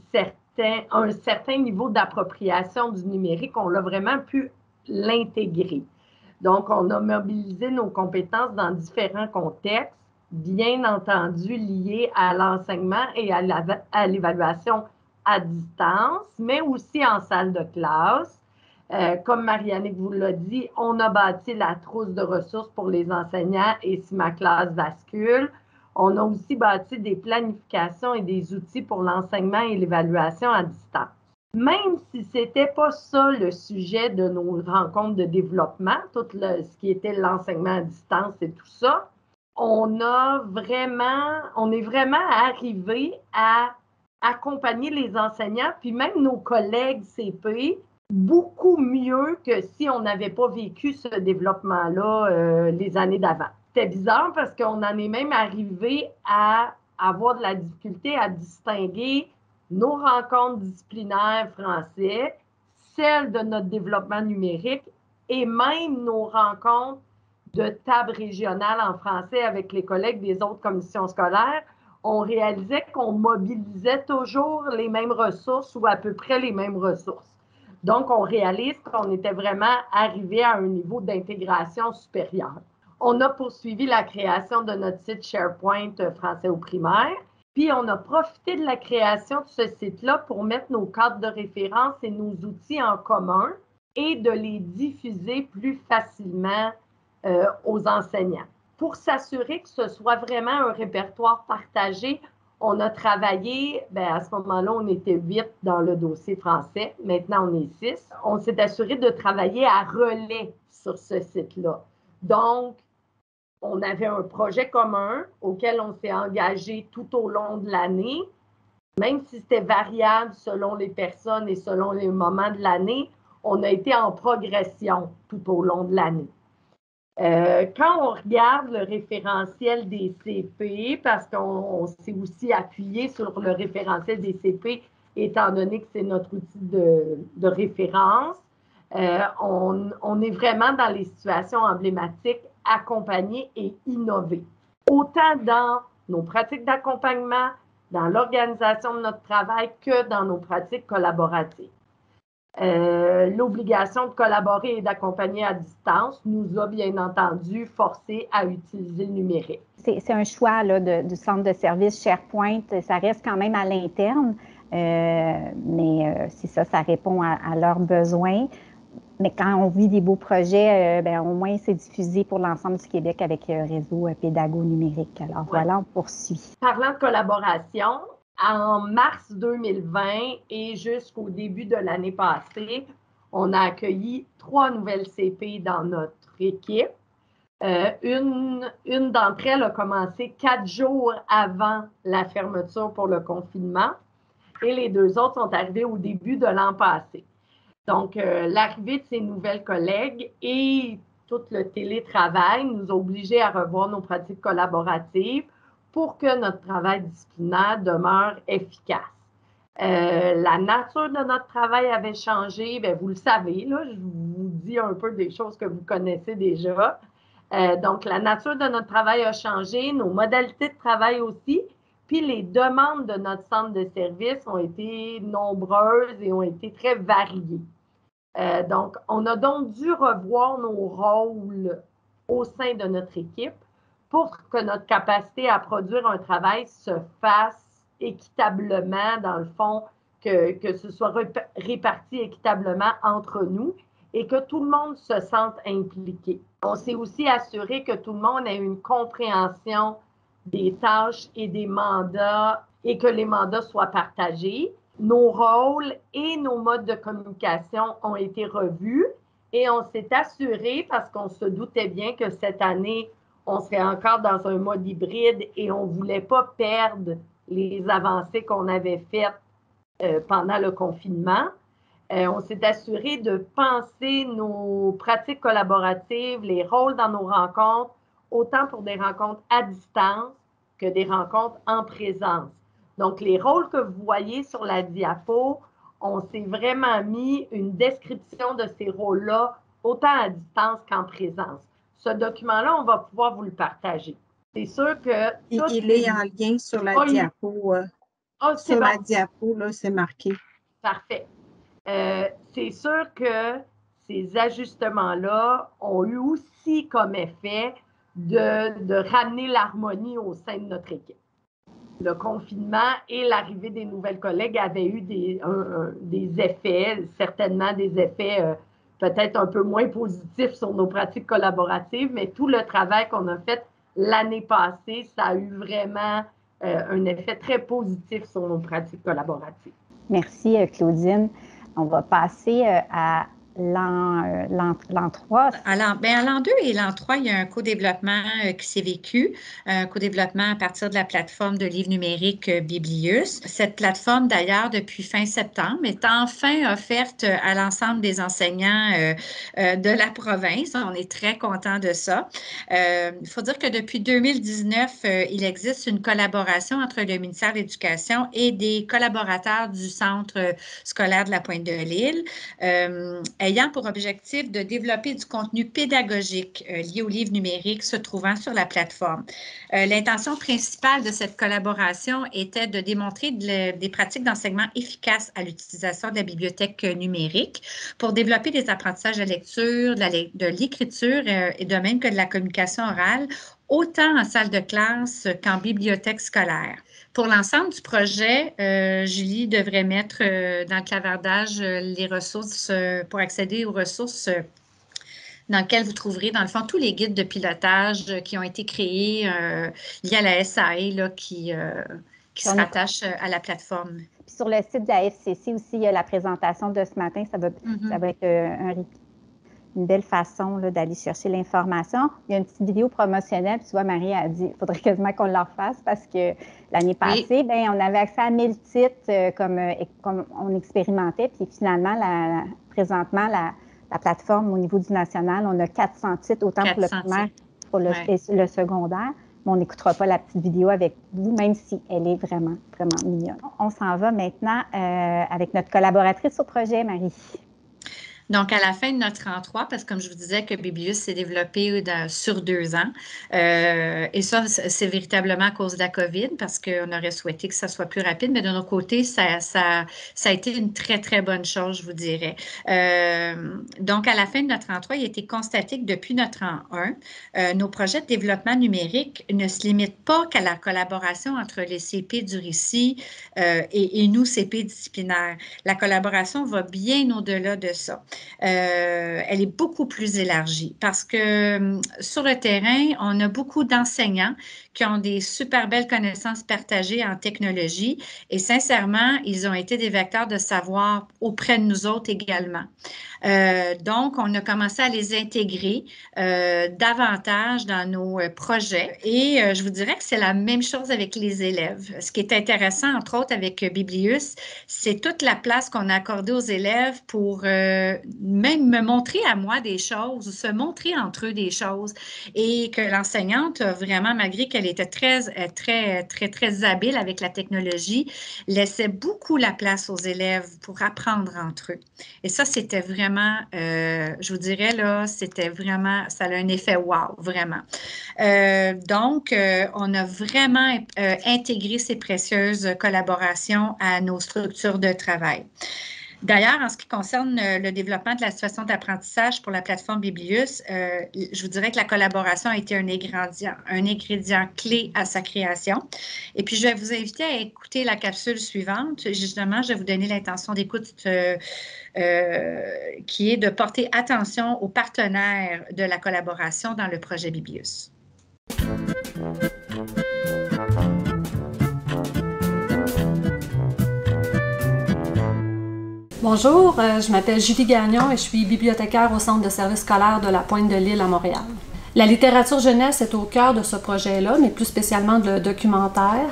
un certain niveau d'appropriation du numérique. On a vraiment pu l'intégrer. Donc, on a mobilisé nos compétences dans différents contextes, bien entendu liés à l'enseignement et à l'évaluation à distance, mais aussi en salle de classe. Comme Marie-Annick vous l'a dit, on a bâti la trousse de ressources pour les enseignants et si ma classe bascule. On a aussi bâti des planifications et des outils pour l'enseignement et l'évaluation à distance. Même si ce n'était pas ça le sujet de nos rencontres de développement, ce qui était l'enseignement à distance et tout ça, on est vraiment arrivé à accompagner les enseignants, puis même nos collègues CP, beaucoup mieux que si on n'avait pas vécu ce développement-là les années d'avant. C'était bizarre parce qu'on en est même arrivé à avoir de la difficulté à distinguer nos rencontres disciplinaires français, celles de notre développement numérique et même nos rencontres de table régionale en français avec les collègues des autres commissions scolaires. On réalisait qu'on mobilisait toujours les mêmes ressources ou à peu près les mêmes ressources. Donc, on réalise qu'on était vraiment arrivé à un niveau d'intégration supérieur. On a poursuivi la création de notre site SharePoint français au primaire, puis on a profité de la création de ce site-là pour mettre nos cadres de référence et nos outils en commun et de les diffuser plus facilement aux enseignants. Pour s'assurer que ce soit vraiment un répertoire partagé, on a travaillé, à ce moment-là, on était 8 dans le dossier français. Maintenant, on est 6. On s'est assuré de travailler à relais sur ce site-là. Donc, on avait un projet commun auquel on s'est engagé tout au long de l'année. Même si c'était variable selon les personnes et selon les moments de l'année, on a été en progression tout au long de l'année. Quand on regarde le référentiel des CP, parce qu'on s'est aussi appuyé sur le référentiel des CP, étant donné que c'est notre outil de référence, on est vraiment dans les situations emblématiques, accompagner et innover. Autant dans nos pratiques d'accompagnement, dans l'organisation de notre travail que dans nos pratiques collaboratives. L'obligation de collaborer et d'accompagner à distance nous a bien entendu forcés à utiliser le numérique. C'est un choix là, du centre de service SharePoint. Ça reste quand même à l'interne, mais c'est ça, ça répond à leurs besoins. Mais quand on vit des beaux projets, au moins c'est diffusé pour l'ensemble du Québec avec le réseau Pédago numérique. Alors voilà, on poursuit. Parlant de collaboration, en mars 2020 et jusqu'au début de l'année passée, on a accueilli 3 nouvelles CP dans notre équipe. Une d'entre elles a commencé 4 jours avant la fermeture pour le confinement et les 2 autres sont arrivées au début de l'an passé. Donc, l'arrivée de ces nouvelles collègues et tout le télétravail nous a obligés à revoir nos pratiques collaboratives pour que notre travail disciplinaire demeure efficace. La nature de notre travail avait changé, bien, vous le savez, là, je vous dis un peu des choses que vous connaissez déjà. Donc, la nature de notre travail a changé, nos modalités de travail aussi, puis les demandes de notre centre de service ont été nombreuses et ont été très variées. Donc, on a donc dû revoir nos rôles au sein de notre équipe pour que notre capacité à produire un travail se fasse équitablement, dans le fond, que ce soit réparti équitablement entre nous et que tout le monde se sente impliqué. On s'est aussi assuré que tout le monde ait une compréhension des tâches et des mandats et que les mandats soient partagés. Nos rôles et nos modes de communication ont été revus et on s'est assuré, parce qu'on se doutait bien que cette année, on serait encore dans un mode hybride et on ne voulait pas perdre les avancées qu'on avait faites pendant le confinement. On s'est assuré de penser nos pratiques collaboratives, les rôles dans nos rencontres, autant pour des rencontres à distance que des rencontres en présence. Donc, les rôles que vous voyez sur la diapo, on s'est vraiment mis une description de ces rôles-là, autant à distance qu'en présence. Ce document-là, on va pouvoir vous le partager. C'est sûr que... Il est en lien sur la diapo. Sur la diapo, là, c'est marqué. Parfait. C'est sûr que ces ajustements-là ont eu aussi comme effet de ramener l'harmonie au sein de notre équipe. Le confinement et l'arrivée des nouvelles collègues avaient eu des effets, certainement des effets peut-être un peu moins positifs sur nos pratiques collaboratives, mais tout le travail qu'on a fait l'année passée, ça a eu vraiment un effet très positif sur nos pratiques collaboratives. Merci, Claudine. On va passer à l'an 3. À l'an 2 et l'an 3, il y a un co-développement qui s'est vécu, un co-développement à partir de la plateforme de livres numériques Biblius. Cette plateforme, d'ailleurs, depuis fin septembre, est enfin offerte à l'ensemble des enseignants de la province. On est très contents de ça. Il faut dire que depuis 2019, il existe une collaboration entre le ministère de l'Éducation et des collaborateurs du Centre scolaire de la Pointe-de-l'Île, ayant pour objectif de développer du contenu pédagogique lié aux livres numériques se trouvant sur la plateforme. L'intention principale de cette collaboration était de démontrer des pratiques d'enseignement efficaces à l'utilisation de la bibliothèque numérique pour développer des apprentissages de lecture, de l'écriture et de même que de la communication orale, autant en salle de classe qu'en bibliothèque scolaire. Pour l'ensemble du projet, Julie devrait mettre dans le clavardage les ressources pour accéder aux ressources dans lesquelles vous trouverez, dans le fond, tous les guides de pilotage qui ont été créés liés à la SAE là, qui se rattachent à la plateforme. Puis sur le site de la FCC aussi, il y a la présentation de ce matin. Ça va être une belle façon d'aller chercher l'information. Il y a une petite vidéo promotionnelle, puis tu vois, Marie a dit, il faudrait quasiment qu'on le refasse parce que l'année passée, on avait accès à 1000 titres comme on expérimentait, puis finalement, présentement, la plateforme au niveau du national, on a 400 titres, autant pour le primaire que pour le secondaire. Mais on n'écoutera pas la petite vidéo avec vous, même si elle est vraiment, vraiment mignonne. On s'en va maintenant avec notre collaboratrice au projet, Marie. Donc, à la fin de notre rang 3, parce que comme je vous disais que Biblius s'est développé sur 2 ans, et ça, c'est véritablement à cause de la COVID, parce qu'on aurait souhaité que ça soit plus rapide, mais de notre côté, ça a été une très, très bonne chose, je vous dirais. Donc, à la fin de notre rang 3, il a été constaté que depuis notre rang 1, nos projets de développement numérique ne se limitent pas qu'à la collaboration entre les CP du RICI et nous, CP disciplinaires. La collaboration va bien au-delà de ça. Elle est beaucoup plus élargie parce que sur le terrain, on a beaucoup d'enseignants qui ont des super belles connaissances partagées en technologie et sincèrement, ils ont été des vecteurs de savoir auprès de nous autres également. Donc, on a commencé à les intégrer davantage dans nos projets et je vous dirais que c'est la même chose avec les élèves. Ce qui est intéressant, entre autres, avec Biblius, c'est toute la place qu'on a accordée aux élèves pour même me montrer à moi des choses, ou se montrer entre eux des choses et que l'enseignante, vraiment, malgré qu'elle était très habile avec la technologie, laissait beaucoup la place aux élèves pour apprendre entre eux. Et ça, c'était vraiment, je vous dirais, là, c'était vraiment, ça a un effet wow, vraiment. Donc, on a vraiment intégré ces précieuses collaborations à nos structures de travail. D'ailleurs, en ce qui concerne le développement de la situation d'apprentissage pour la plateforme Biblius, je vous dirais que la collaboration a été un ingrédient clé à sa création. Et puis, je vais vous inviter à écouter la capsule suivante. Justement, je vais vous donner l'intention d'écoute qui est de porter attention aux partenaires de la collaboration dans le projet Biblius. Bonjour, je m'appelle Julie Gagnon et je suis bibliothécaire au Centre de services scolaires de la Pointe-de-l'Île à Montréal. La littérature jeunesse est au cœur de ce projet-là, mais plus spécialement le documentaire.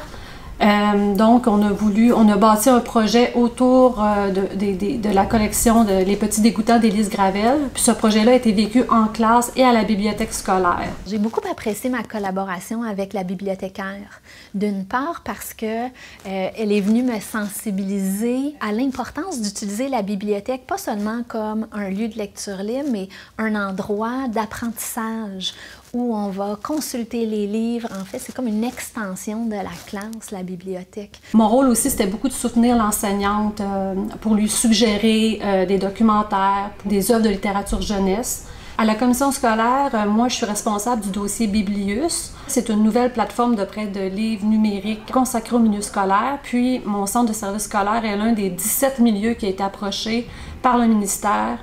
Donc, on a bâti un projet autour de la collection de Les Petits Dégoûtants d'Élise Gravel. Puis ce projet-là a été vécu en classe et à la bibliothèque scolaire. J'ai beaucoup apprécié ma collaboration avec la bibliothécaire. D'une part parce que elle est venue me sensibiliser à l'importance d'utiliser la bibliothèque, pas seulement comme un lieu de lecture libre, mais un endroit d'apprentissage où on va consulter les livres. En fait, c'est comme une extension de la classe, la bibliothèque. Mon rôle aussi, c'était beaucoup de soutenir l'enseignante pour lui suggérer des documentaires, des œuvres de littérature jeunesse. À la commission scolaire, moi, je suis responsable du dossier Biblius. C'est une nouvelle plateforme de prêt de livres numériques consacrée au milieu scolaire. Puis, mon centre de service scolaire est l'un des 17 milieux qui a été approché par le ministère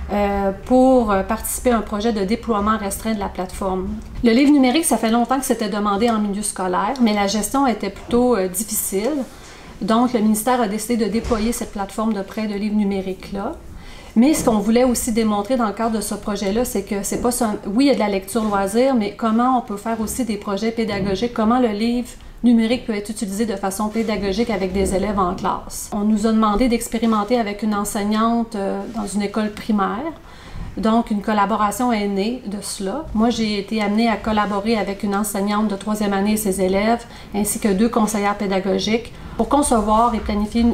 pour participer à un projet de déploiement restreint de la plateforme. Le livre numérique, ça fait longtemps que c'était demandé en milieu scolaire, mais la gestion était plutôt difficile. Donc, le ministère a décidé de déployer cette plateforme de prêt de livres numériques-là. Mais ce qu'on voulait aussi démontrer dans le cadre de ce projet-là, c'est que c'est pas oui, il y a de la lecture loisir, mais comment on peut faire aussi des projets pédagogiques, comment le livre numérique peut être utilisé de façon pédagogique avec des élèves en classe. On nous a demandé d'expérimenter avec une enseignante dans une école primaire. Donc, une collaboration est née de cela. Moi, j'ai été amenée à collaborer avec une enseignante de 3e année et ses élèves, ainsi que 2 conseillères pédagogiques, pour concevoir et planifier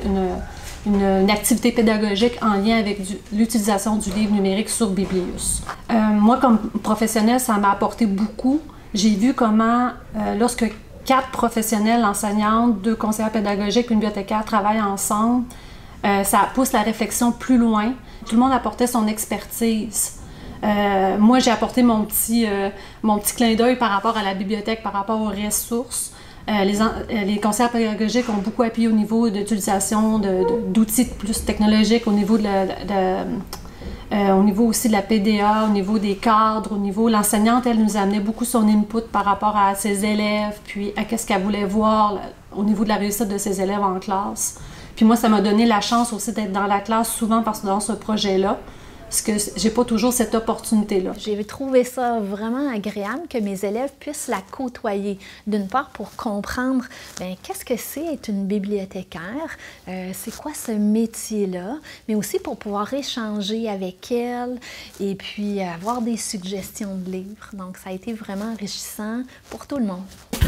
une activité pédagogique en lien avec l'utilisation du livre numérique sur Biblius. Moi, comme professionnelle, ça m'a apporté beaucoup. J'ai vu comment, lorsque 4 professionnels, enseignantes, 2 conseillères pédagogiques, une bibliothécaire travaillent ensemble, ça pousse la réflexion plus loin. Tout le monde apportait son expertise. Moi, j'ai apporté mon petit clin d'œil par rapport à la bibliothèque, par rapport aux ressources. Les conseillers pédagogiques ont beaucoup appuyé au niveau d'utilisation d'outils plus technologiques, au niveau au niveau aussi de la PDA, au niveau des cadres, au niveau... L'enseignante, elle nous a amené beaucoup son input par rapport à ses élèves, puis à qu'est-ce qu'elle voulait voir au niveau de la réussite de ses élèves en classe. Puis moi, ça m'a donné la chance aussi d'être dans la classe souvent parce que dans ce projet-là, parce que j'ai pas toujours cette opportunité-là. J'ai trouvé ça vraiment agréable que mes élèves puissent la côtoyer. D'une part, pour comprendre qu'est-ce que c'est être une bibliothécaire, c'est quoi ce métier-là, mais aussi pour pouvoir échanger avec elle et puis avoir des suggestions de livres. Donc, ça a été vraiment enrichissant pour tout le monde.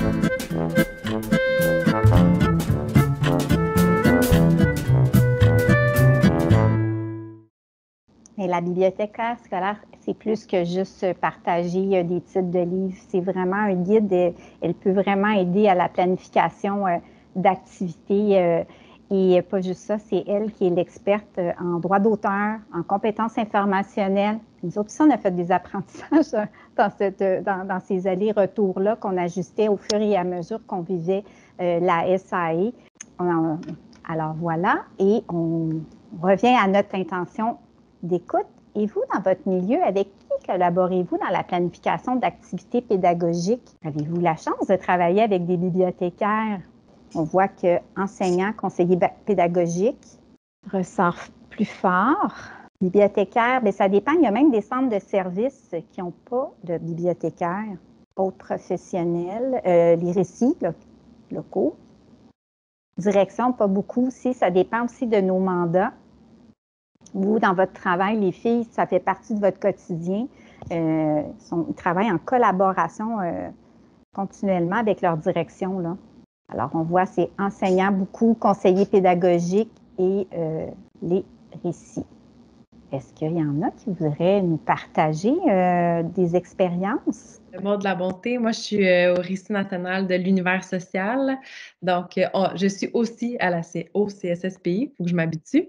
Et la bibliothécaire scolaire, c'est plus que juste partager des titres de livres. C'est vraiment un guide. Elle peut vraiment aider à la planification d'activités. Et pas juste ça, c'est elle qui est l'experte en droit d'auteur, en compétences informationnelles. Nous autres aussi, on a fait des apprentissages dans ces allers-retours-là qu'on ajustait au fur et à mesure qu'on vivait la SAE. Alors voilà, et on revient à notre intention d'écoute. Et vous, dans votre milieu, avec qui collaborez-vous dans la planification d'activités pédagogiques? Avez-vous la chance de travailler avec des bibliothécaires? On voit que enseignants, conseillers pédagogiques ressortent plus fort. Bibliothécaires, bien, ça dépend. Il y a même des centres de services qui n'ont pas de bibliothécaires. Autres professionnels, les récits locaux. Direction, pas beaucoup aussi. Ça dépend aussi de nos mandats. Vous, dans votre travail, les filles, ça fait partie de votre quotidien. Ils travaillent en collaboration continuellement avec leur direction, là. Alors, on voit, c'est enseignants beaucoup, conseillers pédagogiques et les récits. Est-ce qu'il y en a qui voudraient nous partager des expériences? Le mot de la bonté, moi, je suis au Récit national de l'univers social. Donc, je suis aussi au CSSPI, il faut que je m'habitue.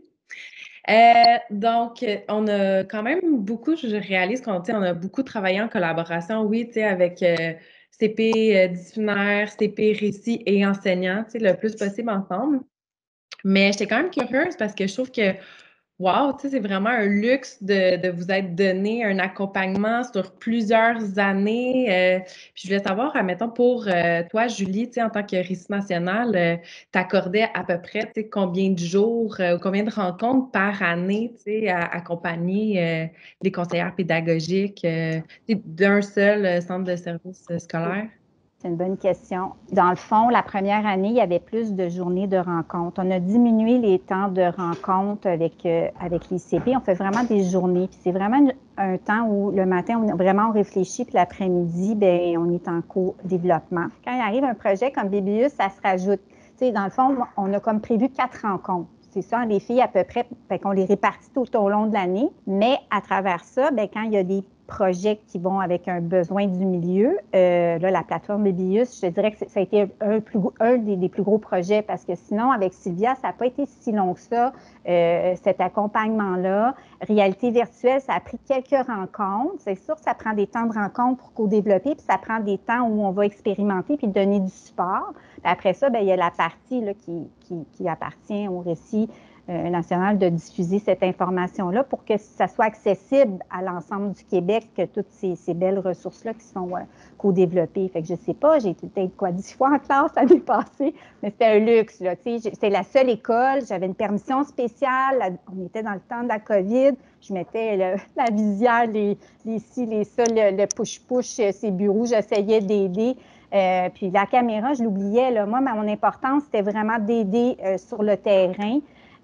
Donc, on a quand même beaucoup, je réalise qu'on a beaucoup travaillé en collaboration, oui, avec CP disciplinaire, CP récit et enseignants, le plus possible ensemble. Mais j'étais quand même curieuse parce que je trouve que wow, c'est vraiment un luxe de vous être donné un accompagnement sur plusieurs années. Puis je voulais savoir, admettons, pour toi, Julie, en tant que Récit national, t'accordais à peu près combien de jours ou combien de rencontres par année à accompagner les conseillères pédagogiques d'un seul centre de service scolaire? C'est une bonne question. Dans le fond, la première année, il y avait plus de journées de rencontres. On a diminué les temps de rencontres avec les CP. On fait vraiment des journées. Puis c'est vraiment un temps où le matin, on réfléchit, puis l'après-midi, bien, on est en co-développement. Quand il arrive un projet comme Biblius, ça se rajoute. Tu sais, dans le fond, on a comme prévu 4 rencontres. C'est ça, les filles à peu près, qu'on les répartit tout au long de l'année. Mais à travers ça, bien, quand il y a des projets qui vont avec un besoin du milieu, là, la plateforme Biblius, je te dirais que ça a été un des plus gros projets parce que sinon, avec Sylvia, ça n'a pas été si long que ça, cet accompagnement-là. Réalité virtuelle, ça a pris quelques rencontres. C'est sûr que ça prend des temps de rencontre pour co-développer, puis ça prend des temps où on va expérimenter puis donner du support. Puis après ça, bien, il y a la partie là, qui appartient au Récit national de diffuser cette information-là pour que ça soit accessible à l'ensemble du Québec, que toutes ces belles ressources-là qui sont co-développées. Fait que je sais pas, j'ai été peut-être 10 fois en classe l'année passée, mais c'était un luxe, là, tu sais. C'était la seule école, j'avais une permission spéciale, on était dans le temps de la COVID, je mettais la visière, les ci, les ça, le push-push, ces bureaux, j'essayais d'aider. Puis la caméra, je l'oubliais, là. Moi, mon importance, c'était vraiment d'aider sur le terrain.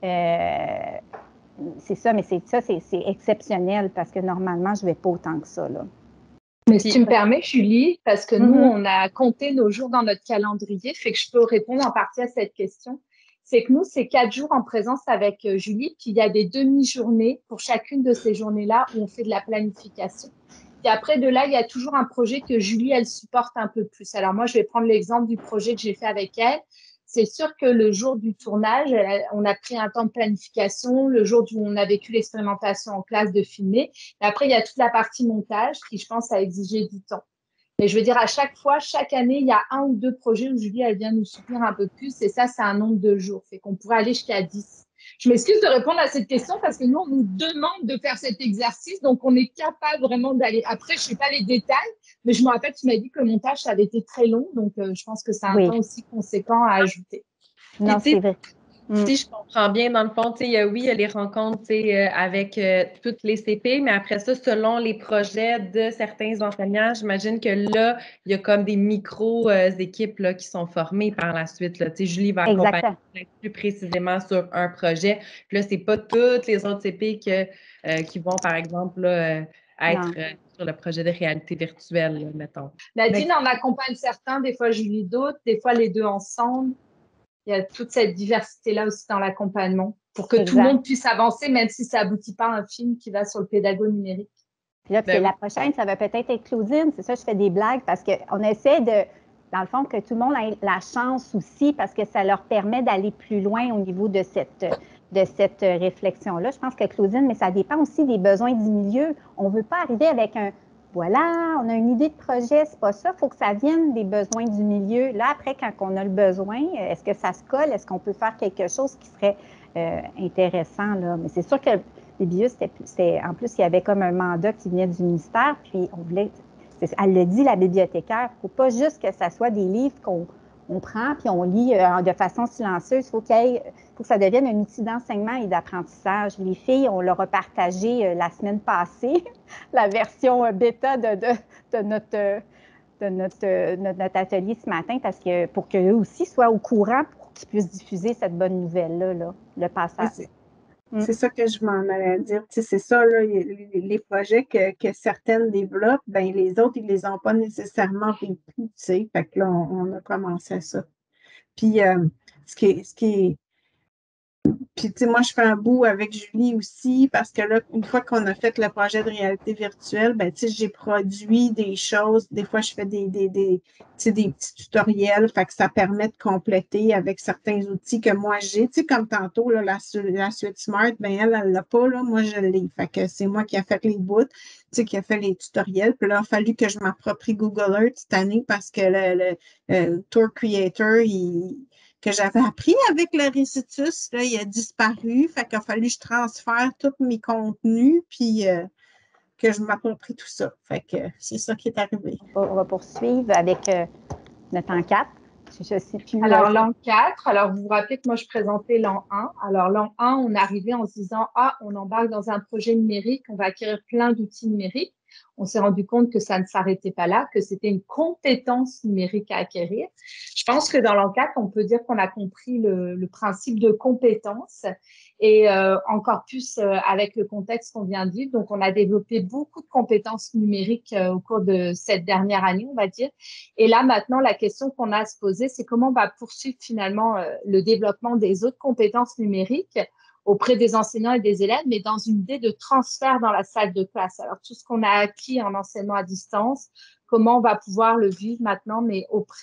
C'est ça, mais c'est exceptionnel parce que normalement, je ne vais pas autant que ça, là. Mais si tu me permets, Julie, parce que nous, on a compté nos jours dans notre calendrier, fait que je peux répondre en partie à cette question. C'est que nous, c'est 4 jours en présence avec Julie, puis il y a des demi-journées pour chacune de ces journées-là où on fait de la planification. Et après, de là, il y a toujours un projet que Julie, elle supporte un peu plus. Alors moi, je vais prendre l'exemple du projet que j'ai fait avec elle. C'est sûr que le jour du tournage, on a pris un temps de planification, le jour où on a vécu l'expérimentation en classe de filmer. Et après, il y a toute la partie montage qui, je pense, a exigé du temps. Mais je veux dire, à chaque fois, chaque année, il y a 1 ou 2 projets où Julie, elle vient nous soutenir un peu plus. Et ça, c'est un nombre de jours. Fait qu'on pourrait aller jusqu'à 10. Je m'excuse de répondre à cette question parce que nous, on nous demande de faire cet exercice. Donc, on est capable vraiment d'aller. Après, je ne sais pas les détails, mais je me rappelle, tu m'as dit que le montage, ça avait été très long. Donc, je pense que c'est un temps aussi conséquent à ajouter. Non, c'est vrai. Si je comprends bien, dans le fond, oui, il y a les rencontres avec toutes les CP, mais après ça, selon les projets de certains enseignants, j'imagine que là, il y a comme des micro-équipes qui sont formées par la suite. Là. Julie va accompagner plus précisément sur un projet. Puis là, ce n'est pas toutes les autres CP qui vont, par exemple, être sur le projet de réalité virtuelle, là, mettons. Nadine en accompagne certains, des fois Julie d'autres, des fois les deux ensemble. Il y a toute cette diversité-là aussi dans l'accompagnement pour que tout le monde puisse avancer, même si ça n'aboutit pas à un film qui va sur le pédago numérique. Puis là, la prochaine, ça va peut-être être Claudine. C'est ça, je fais des blagues parce qu'on essaie de, dans le fond, que tout le monde ait la chance aussi parce que ça leur permet d'aller plus loin au niveau de cette réflexion-là. Je pense que Claudine, mais ça dépend aussi des besoins du milieu. On ne veut pas arriver avec voilà, on a une idée de projet, c'est pas ça. Il faut que ça vienne des besoins du milieu. Là, après, quand on a le besoin, est-ce que ça se colle? Est-ce qu'on peut faire quelque chose qui serait intéressant? Là? Mais c'est sûr que Biblius, en plus, il y avait comme un mandat qui venait du ministère, puis on voulait, elle le dit, la bibliothécaire, il ne faut pas juste que ça soit des livres qu'on prend puis on lit de façon silencieuse. Il faut que ça devienne un outil d'enseignement et d'apprentissage. Les filles, on leur a partagé la semaine passée la version bêta de notre atelier ce matin parce que pour qu'eux aussi soient au courant pour qu'ils puissent diffuser cette bonne nouvelle-là, le passage. C'est ça que je m'en allais dire. Tu sais, c'est ça, là, les projets que certaines développent, ben les autres, ils ne les ont pas nécessairement vécus, tu sais. Fait que là, on a commencé à ça. Puis, ce qui est Puis, tu sais, moi, je fais un bout avec Julie aussi parce que là, une fois qu'on a fait le projet de réalité virtuelle, ben, tu sais, j'ai produit des choses. Des fois, je fais des petits tutoriels. Fait que ça permet de compléter avec certains outils que moi, j'ai. Tu sais, comme tantôt, là, la suite Smart, ben, elle l'a pas, là. Moi, je l'ai. Fait que c'est moi qui ai fait les bouts, tu sais, qui a fait les tutoriels. Puis là, il a fallu que je m'approprie Google Earth cette année parce que le Tour Creator, que j'avais appris avec le Récitus, là, il a disparu. Fait qu'il a fallu que je transfère tous mes contenus, puis que je m'approprie tout ça. Fait que c'est ça qui est arrivé. On va poursuivre avec notre an 4. Alors, l'an 4, alors vous vous rappelez que moi, je présentais l'an 1. Alors, l'an 1, on arrivait en se disant, on embarque dans un projet numérique, on va acquérir plein d'outils numériques. On s'est rendu compte que ça ne s'arrêtait pas là, que c'était une compétence numérique à acquérir. Je pense que dans l'an 4, on peut dire qu'on a compris le principe de compétence et encore plus avec le contexte qu'on vient de vivre. Donc, on a développé beaucoup de compétences numériques au cours de cette dernière année, on va dire. Et là, maintenant, la question qu'on a à se poser, c'est comment on va poursuivre finalement le développement des autres compétences numériques auprès des enseignants et des élèves, mais dans une idée de transfert dans la salle de classe. Alors, tout ce qu'on a acquis en enseignement à distance, comment on va pouvoir le vivre maintenant, mais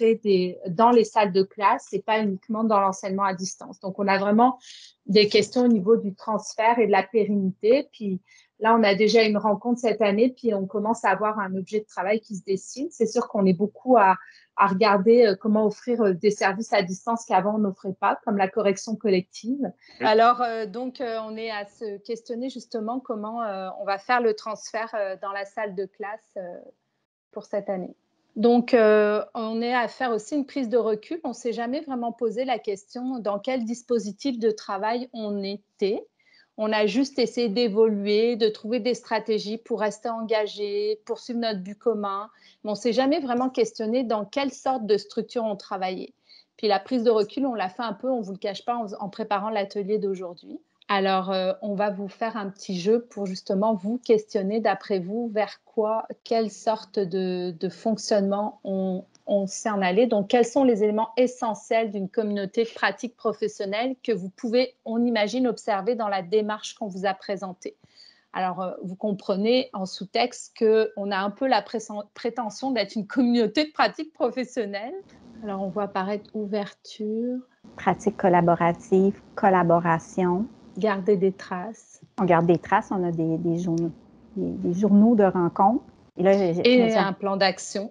dans les salles de classe et pas uniquement dans l'enseignement à distance. Donc, on a vraiment des questions au niveau du transfert et de la pérennité. Puis là, on a déjà une rencontre cette année, puis on commence à avoir un objet de travail qui se dessine. C'est sûr qu'on est beaucoup à regarder comment offrir des services à distance qu'avant on n'offrait pas, comme la correction collective. Alors, on est à se questionner justement comment on va faire le transfert dans la salle de classe pour cette année. Donc, on est à faire aussi une prise de recul. On ne s'est jamais vraiment posé la question dans quel dispositif de travail on était. On a juste essayé d'évoluer, de trouver des stratégies pour rester engagé, poursuivre notre but commun. Mais on ne s'est jamais vraiment questionné dans quelle sorte de structure on travaillait. Puis la prise de recul, on l'a fait un peu, on ne vous le cache pas, en préparant l'atelier d'aujourd'hui. Alors, on va vous faire un petit jeu pour justement vous questionner d'après vous vers quelle sorte de fonctionnement on s'est en allé. Donc, quels sont les éléments essentiels d'une communauté de pratique professionnelle que vous pouvez, on imagine, observer dans la démarche qu'on vous a présentée. Alors, vous comprenez en sous-texte qu'on a un peu la prétention d'être une communauté de pratique professionnelle. Alors, on voit apparaître ouverture. Pratique collaborative, collaboration. Garder des traces. On garde des traces, on a des journaux de rencontres. Et un plan d'action.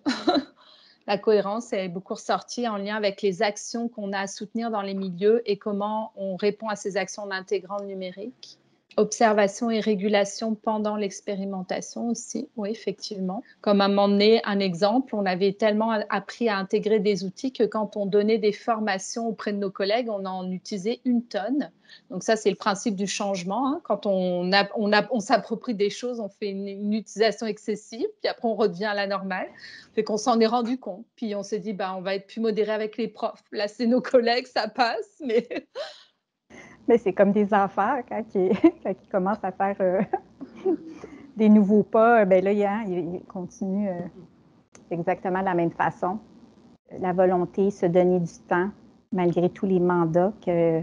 La cohérence est beaucoup ressortie en lien avec les actions qu'on a à soutenir dans les milieux et comment on répond à ces actions en intégrant le numérique. Observation et régulation pendant l'expérimentation aussi, oui, effectivement. Comme à un moment donné, un exemple, on avait tellement appris à intégrer des outils que quand on donnait des formations auprès de nos collègues, on en utilisait 1 tonne. Donc ça, c'est le principe du changement. Hein. Quand on s'approprie des choses, on fait une utilisation excessive, puis après on revient à la normale. Fait qu'on s'en est rendu compte. Puis on s'est dit, on va être plus modéré avec les profs. Là, c'est nos collègues, ça passe, mais... Mais c'est comme des enfants, quand ils commencent à faire des nouveaux pas, là, ils continuent exactement de la même façon. La volonté, se donner du temps, malgré tous les mandats que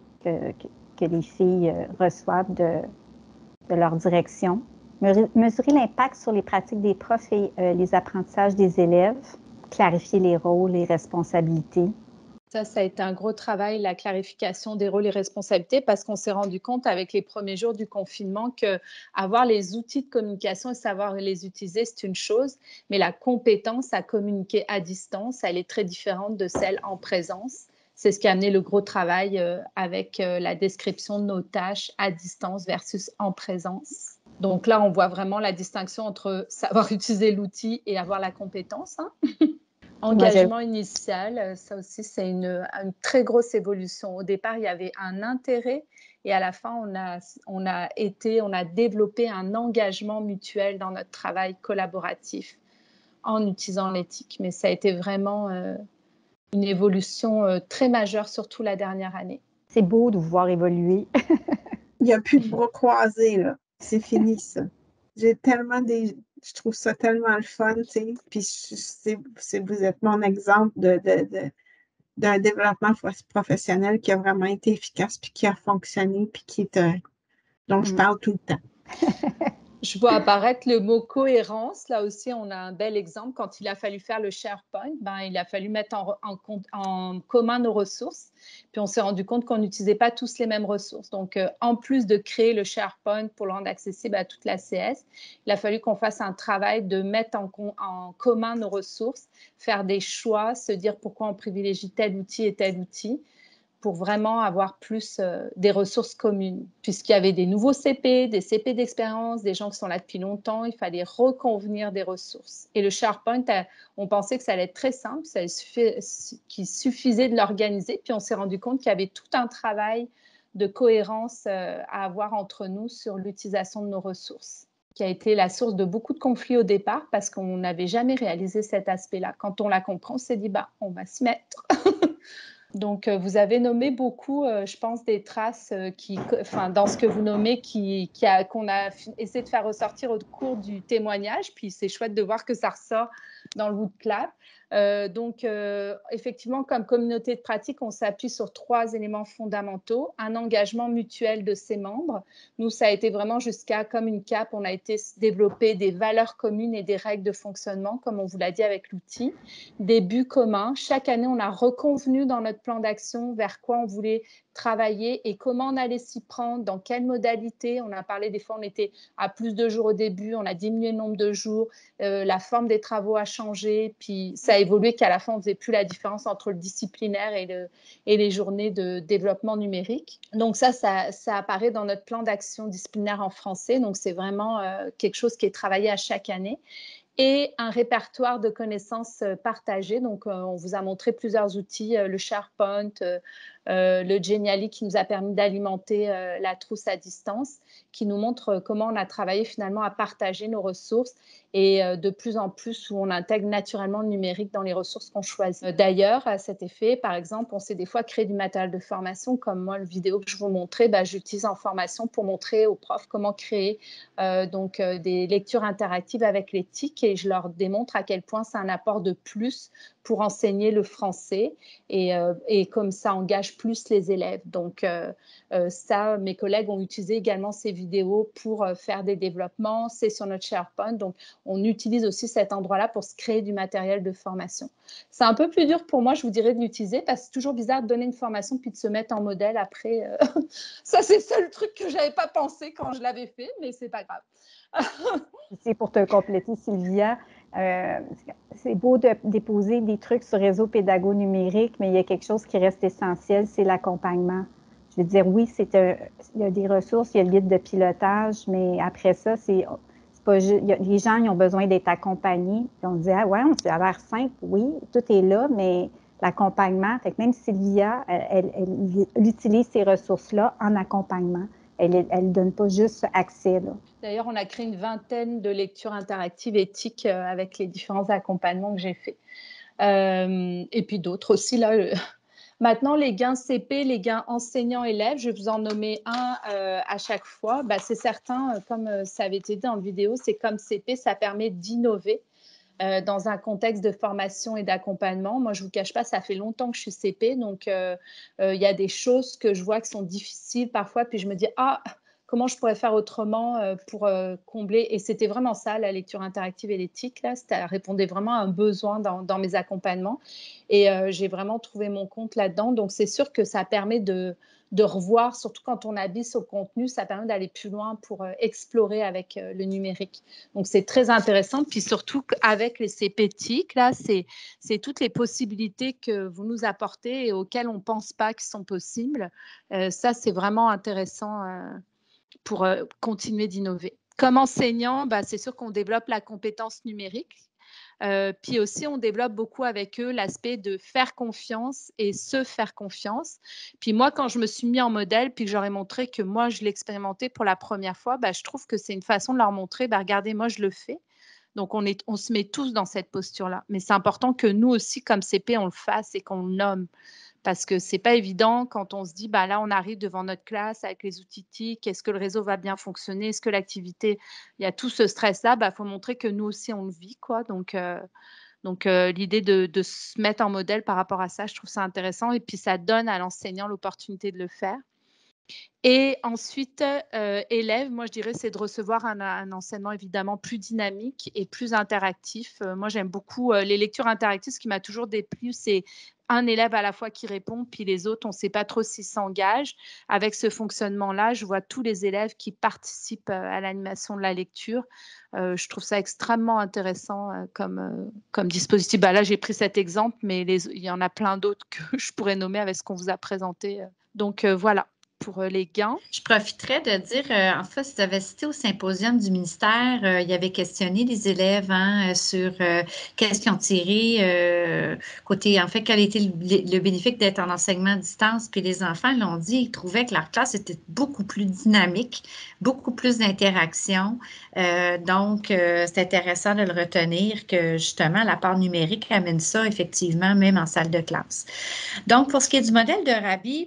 les filles reçoivent de leur direction. Mesurer l'impact sur les pratiques des profs et les apprentissages des élèves. Clarifier les rôles, les responsabilités. Ça a été un gros travail, la clarification des rôles et responsabilités, parce qu'on s'est rendu compte avec les premiers jours du confinement qu'avoir les outils de communication et savoir les utiliser, c'est une chose, mais la compétence à communiquer à distance, elle est très différente de celle en présence. C'est ce qui a amené le gros travail avec la description de nos tâches à distance versus en présence. Donc là, on voit vraiment la distinction entre savoir utiliser l'outil et avoir la compétence. Hein. Engagement initial, ça aussi, c'est une très grosse évolution. Au départ, il y avait un intérêt et à la fin, on a développé un engagement mutuel dans notre travail collaboratif en utilisant l'éthique. Mais ça a été vraiment une évolution très majeure, surtout la dernière année. C'est beau de vous voir évoluer. Il n'y a plus de bras croisés, là. C'est fini, ça. Je trouve ça tellement le fun, tu sais. Puis vous êtes mon exemple d'un développement professionnel qui a vraiment été efficace, puis qui a fonctionné, puis dont je parle tout le temps. Je vois apparaître le mot cohérence. Là aussi, on a un bel exemple. Quand il a fallu faire le SharePoint, il a fallu mettre en commun nos ressources. Puis on s'est rendu compte qu'on n'utilisait pas tous les mêmes ressources. Donc, en plus de créer le SharePoint pour le rendre accessible à toute la CS, il a fallu qu'on fasse un travail de mettre en commun nos ressources, faire des choix, se dire pourquoi on privilégie tel outil et tel outil, pour vraiment avoir plus des ressources communes. Puisqu'il y avait des nouveaux CP, des CP d'expérience, des gens qui sont là depuis longtemps, il fallait reconvenir des ressources. Et le SharePoint, on pensait que ça allait être très simple, qu'il suffisait de l'organiser, puis on s'est rendu compte qu'il y avait tout un travail de cohérence à avoir entre nous sur l'utilisation de nos ressources, qui a été la source de beaucoup de conflits au départ, parce qu'on n'avait jamais réalisé cet aspect-là. Quand on l'a compris, on s'est dit, on va s'y mettre. Donc, vous avez nommé beaucoup, je pense, des traces dans ce que vous nommez qu'on a essayé de faire ressortir au cours du témoignage. Puis, c'est chouette de voir que ça ressort dans le Woodclap. Donc, effectivement, comme communauté de pratique, on s'appuie sur 3 éléments fondamentaux. Un engagement mutuel de ses membres. Nous, ça a été vraiment comme une cape. On a été développer des valeurs communes et des règles de fonctionnement, comme on vous l'a dit avec l'outil. Des buts communs. Chaque année, on a reconvenu dans notre plan d'action vers quoi on voulait travailler et comment on allait s'y prendre, dans quelle modalité. On a parlé des fois, on était à plus de jours au début, on a diminué le nombre de jours, la forme des travaux a changé, puis ça a évolué qu'à la fin, on ne faisait plus la différence entre le disciplinaire et les journées de développement numérique. Donc ça apparaît dans notre plan d'action disciplinaire en français, donc c'est vraiment quelque chose qui est travaillé à chaque année. Et un répertoire de connaissances partagées. Donc, on vous a montré plusieurs outils, le SharePoint, le Genially qui nous a permis d'alimenter la trousse à distance, qui nous montre comment on a travaillé finalement à partager nos ressources et de plus en plus où on intègre naturellement le numérique dans les ressources qu'on choisit. D'ailleurs, à cet effet, par exemple, on s'est des fois créé du matériel de formation, comme moi, le vidéo que je vous montrais, j'utilise en formation pour montrer aux profs comment créer des lectures interactives avec l'éthique et je leur démontre à quel point c'est un apport de plus pour enseigner le français et comme ça engage plus les élèves. Donc ça, mes collègues ont utilisé également ces vidéos pour faire des développements. C'est sur notre SharePoint. Donc, on utilise aussi cet endroit-là pour se créer du matériel de formation. C'est un peu plus dur pour moi, je vous dirais, de l'utiliser parce que c'est toujours bizarre de donner une formation puis de se mettre en modèle après. Ça, c'est le seul truc que je n'avais pas pensé quand je l'avais fait, mais c'est pas grave. C'est pour te compléter, Sylvia. C'est beau de déposer des trucs sur réseau pédago numérique, mais il y a quelque chose qui reste essentiel, c'est l'accompagnement. je veux dire, oui, il y a des ressources, il y a le guide de pilotage, mais après ça, c'est pas juste, les gens ils ont besoin d'être accompagnés. Puis on dit, ah ouais, ça a l'air simple, oui, tout est là, mais l'accompagnement, fait que même Sylvia, elle utilise ces ressources-là en accompagnement. Elle ne donne pas juste accès, là. D'ailleurs, on a créé une vingtaine de lectures interactives éthiques avec les différents accompagnements que j'ai faits. Et puis d'autres aussi, là. Maintenant, les gains CP, les gains enseignants-élèves, je vais vous en nommer un à chaque fois. C'est certain, comme ça avait été dit dans la vidéo, c'est comme CP, ça permet d'innover dans un contexte de formation et d'accompagnement. Moi, je ne vous cache pas, ça fait longtemps que je suis CP, donc il y a des choses que je vois qui sont difficiles parfois, puis je me dis, comment je pourrais faire autrement pour combler. Et c'était vraiment ça, la lecture interactive et l'éthique. Ça répondait vraiment à un besoin dans mes accompagnements. Et j'ai vraiment trouvé mon compte là-dedans. Donc, c'est sûr que ça permet de revoir, surtout quand on habite au contenu, ça permet d'aller plus loin pour explorer avec le numérique. Donc, c'est très intéressant. Puis surtout avec les CPTIC, là, c'est toutes les possibilités que vous nous apportez et auxquelles on ne pense pas qui sont possibles. Ça, c'est vraiment intéressant pour continuer d'innover. Comme enseignant, c'est sûr qu'on développe la compétence numérique. Puis aussi, on développe beaucoup avec eux l'aspect de faire confiance et se faire confiance. Puis moi, quand je me suis mis en modèle, puis que j'aurais montré que moi, je l'expérimentais pour la première fois, je trouve que c'est une façon de leur montrer, regardez, moi, je le fais. Donc, on se met tous dans cette posture-là. Mais c'est important que nous aussi, comme CP, on le fasse et qu'on le nomme. Parce que ce n'est pas évident quand on se dit, là, on arrive devant notre classe avec les outils TIC, est-ce que le réseau va bien fonctionner, est-ce que l'activité, il y a tout ce stress-là, il faut montrer que nous aussi, on le vit, quoi. Donc l'idée de se mettre en modèle par rapport à ça, je trouve ça intéressant. Et puis, ça donne à l'enseignant l'opportunité de le faire. Et ensuite, élèves, moi, je dirais, c'est de recevoir un enseignement évidemment plus dynamique et plus interactif. Moi, j'aime beaucoup les lectures interactives. Ce qui m'a toujours déplu, c'est un élève à la fois qui répond, puis les autres, on ne sait pas trop s'ils s'engagent. Avec ce fonctionnement-là, je vois tous les élèves qui participent à l'animation de la lecture. Je trouve ça extrêmement intéressant comme dispositif. Là, j'ai pris cet exemple, mais il y en a plein d'autres que je pourrais nommer avec ce qu'on vous a présenté. Donc, voilà. Pour les gains. Je profiterais de dire, en fait, si vous avez cité au symposium du ministère, il y avait questionné les élèves sur qu'est-ce qu'ils ont tiré côté, en fait, quel était le bénéfice d'être en enseignement à distance. Puis les enfants l'ont dit, ils trouvaient que leur classe était beaucoup plus dynamique, beaucoup plus d'interaction. Donc, c'est intéressant de le retenir que justement, la part numérique amène ça effectivement, même en salle de classe. Donc, pour ce qui est du modèle de Rabi,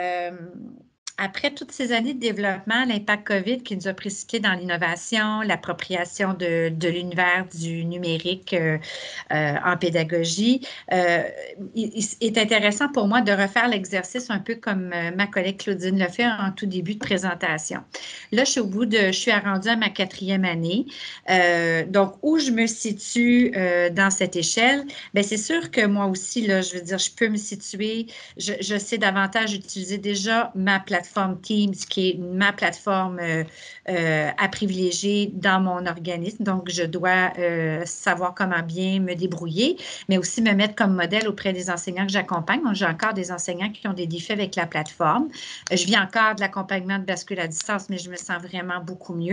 après toutes ces années de développement, l'impact COVID qui nous a précipités dans l'innovation, l'appropriation de l'univers du numérique en pédagogie, il est intéressant pour moi de refaire l'exercice un peu comme ma collègue Claudine l'a fait en tout début de présentation. Là, je suis rendue à ma 4e année. Donc, où je me situe dans cette échelle? Bien, c'est sûr que moi aussi, là, je veux dire, je peux me situer, je sais davantage utiliser déjà ma plateforme Teams, qui est ma plateforme à privilégier dans mon organisme. Donc, je dois savoir comment bien me débrouiller, mais aussi me mettre comme modèle auprès des enseignants que j'accompagne. Donc, j'ai encore des enseignants qui ont des défis avec la plateforme. Je vis encore de l'accompagnement de bascule à distance, mais je me sens vraiment beaucoup mieux.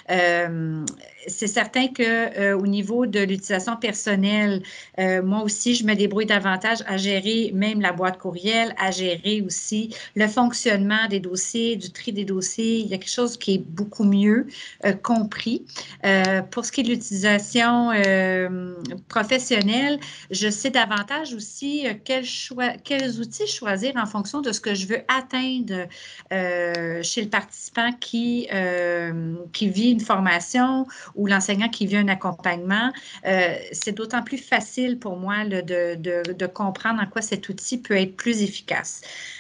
C'est certain qu'au niveau de l'utilisation personnelle, moi aussi, je me débrouille davantage à gérer même la boîte courriel, à gérer aussi le fonctionnement des dossiers, du tri des dossiers. Il y a quelque chose qui est beaucoup mieux compris. Pour ce qui est de l'utilisation professionnelle, je sais davantage aussi quels outils choisir en fonction de ce que je veux atteindre chez le participant qui vit une formation ou l'enseignant qui vit un accompagnement. C'est d'autant plus facile pour moi là, de comprendre en quoi cet outil peut être plus efficace.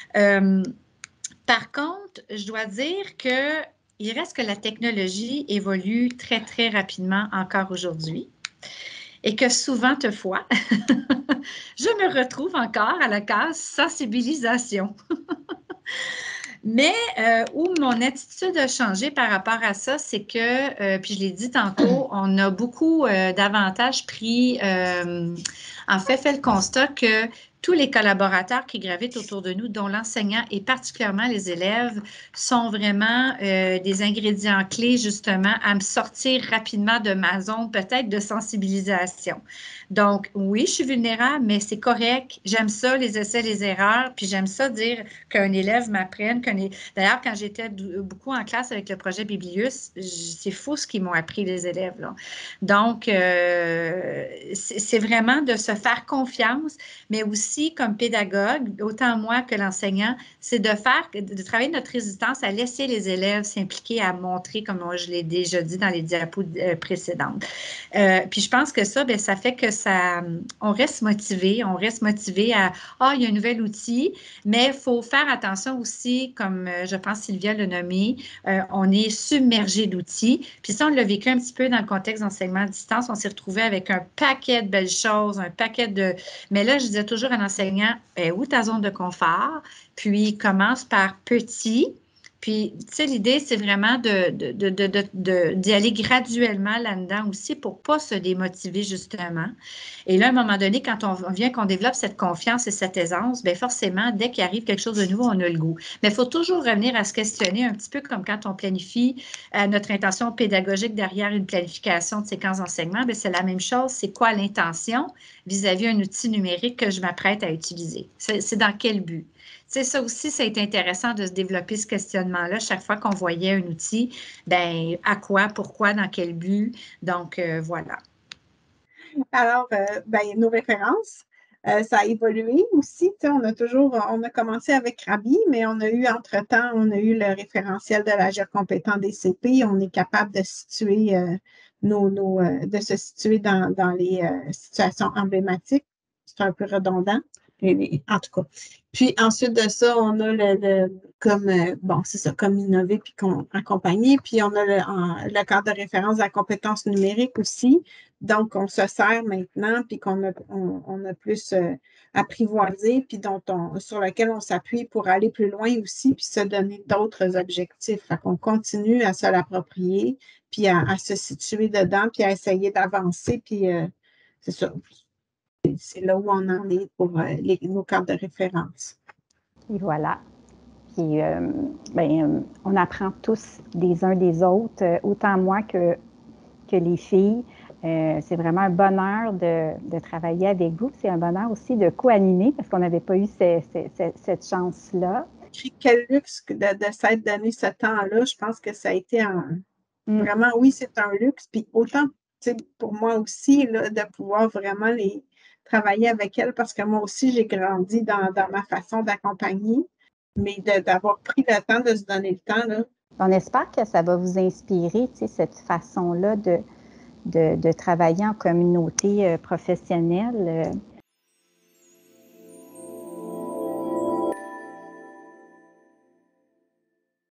Par contre, je dois dire qu'il reste que la technologie évolue très, très rapidement encore aujourd'hui et que souvent, toutefois, je me retrouve encore à la case sensibilisation. Mais où mon attitude a changé par rapport à ça, c'est que, puis je l'ai dit tantôt, on a beaucoup davantage fait le constat que tous les collaborateurs qui gravitent autour de nous, dont l'enseignant et particulièrement les élèves, sont vraiment des ingrédients clés justement à me sortir rapidement de ma zone peut-être de sensibilisation. Donc, oui, je suis vulnérable, mais c'est correct. J'aime ça, les essais, les erreurs, puis j'aime ça dire qu'un élève m'apprenne. D'ailleurs, quand j'étais beaucoup en classe avec le projet Biblius, c'est fou ce qu'ils m'ont appris, les élèves, là. Donc, c'est vraiment de se faire confiance, mais aussi comme pédagogue, autant moi que l'enseignant, c'est de travailler notre résistance à laisser les élèves s'impliquer, à montrer, comme je l'ai déjà dit dans les diapos précédentes. Puis je pense que ça, bien, ça fait que on reste motivé à il y a un nouvel outil, mais il faut faire attention aussi, comme je pense Sylvia l'a nommé, on est submergé d'outils. Puis ça, on l'a vécu un petit peu dans le contexte d'enseignement à distance. On s'est retrouvé avec un paquet de belles choses, Mais là, je disais toujours à l'enseignant, où ta zone de confort? Puis commence par petit. Puis, tu sais, l'idée, c'est vraiment d'y aller graduellement là-dedans aussi pour ne pas se démotiver, justement. Et là, à un moment donné, quand qu'on développe cette confiance et cette aisance, bien forcément, dès qu'il arrive quelque chose de nouveau, on a le goût. Mais il faut toujours revenir à se questionner un petit peu comme quand on planifie notre intention pédagogique derrière une planification de séquence d'enseignement. Bien, c'est la même chose. C'est quoi l'intention vis-à-vis un outil numérique que je m'apprête à utiliser? C'est dans quel but? Tu sais, ça aussi, ça a été intéressant de se développer ce questionnement-là. Chaque fois qu'on voyait un outil, bien, à quoi, pourquoi, dans quel but? Donc, voilà. Alors, nos références, ça a évolué aussi. On a commencé avec Rabi, mais on a eu entre-temps, le référentiel de l'agir compétent des CP. On est capable de situer de se situer dans les situations emblématiques. C'est un peu redondant. En tout cas. Puis ensuite de ça, on a comme innover puis accompagner. Puis on a le cadre de référence de la compétence numérique aussi. Donc, on se sert maintenant, puis qu'on a plus apprivoisé, puis sur lequel on s'appuie pour aller plus loin aussi, puis se donner d'autres objectifs. Fait qu'on continue à se l'approprier, puis à se situer dedans, puis à essayer d'avancer, puis c'est ça. C'est là où on en est pour nos cadres de référence. Et voilà. Puis, on apprend tous des uns des autres, autant moi que les filles. C'est vraiment un bonheur de travailler avec vous. C'est un bonheur aussi de co-animer parce qu'on n'avait pas eu cette chance-là. Puis quel luxe de s'être donné ce temps-là. Je pense que ça a été vraiment, oui, c'est un luxe. Puis autant, pour moi aussi, là, de pouvoir vraiment travailler avec elle parce que moi aussi, j'ai grandi dans ma façon d'accompagner, mais d'avoir pris le temps de se donner le temps. Là. On espère que ça va vous inspirer, cette façon-là de travailler en communauté professionnelle.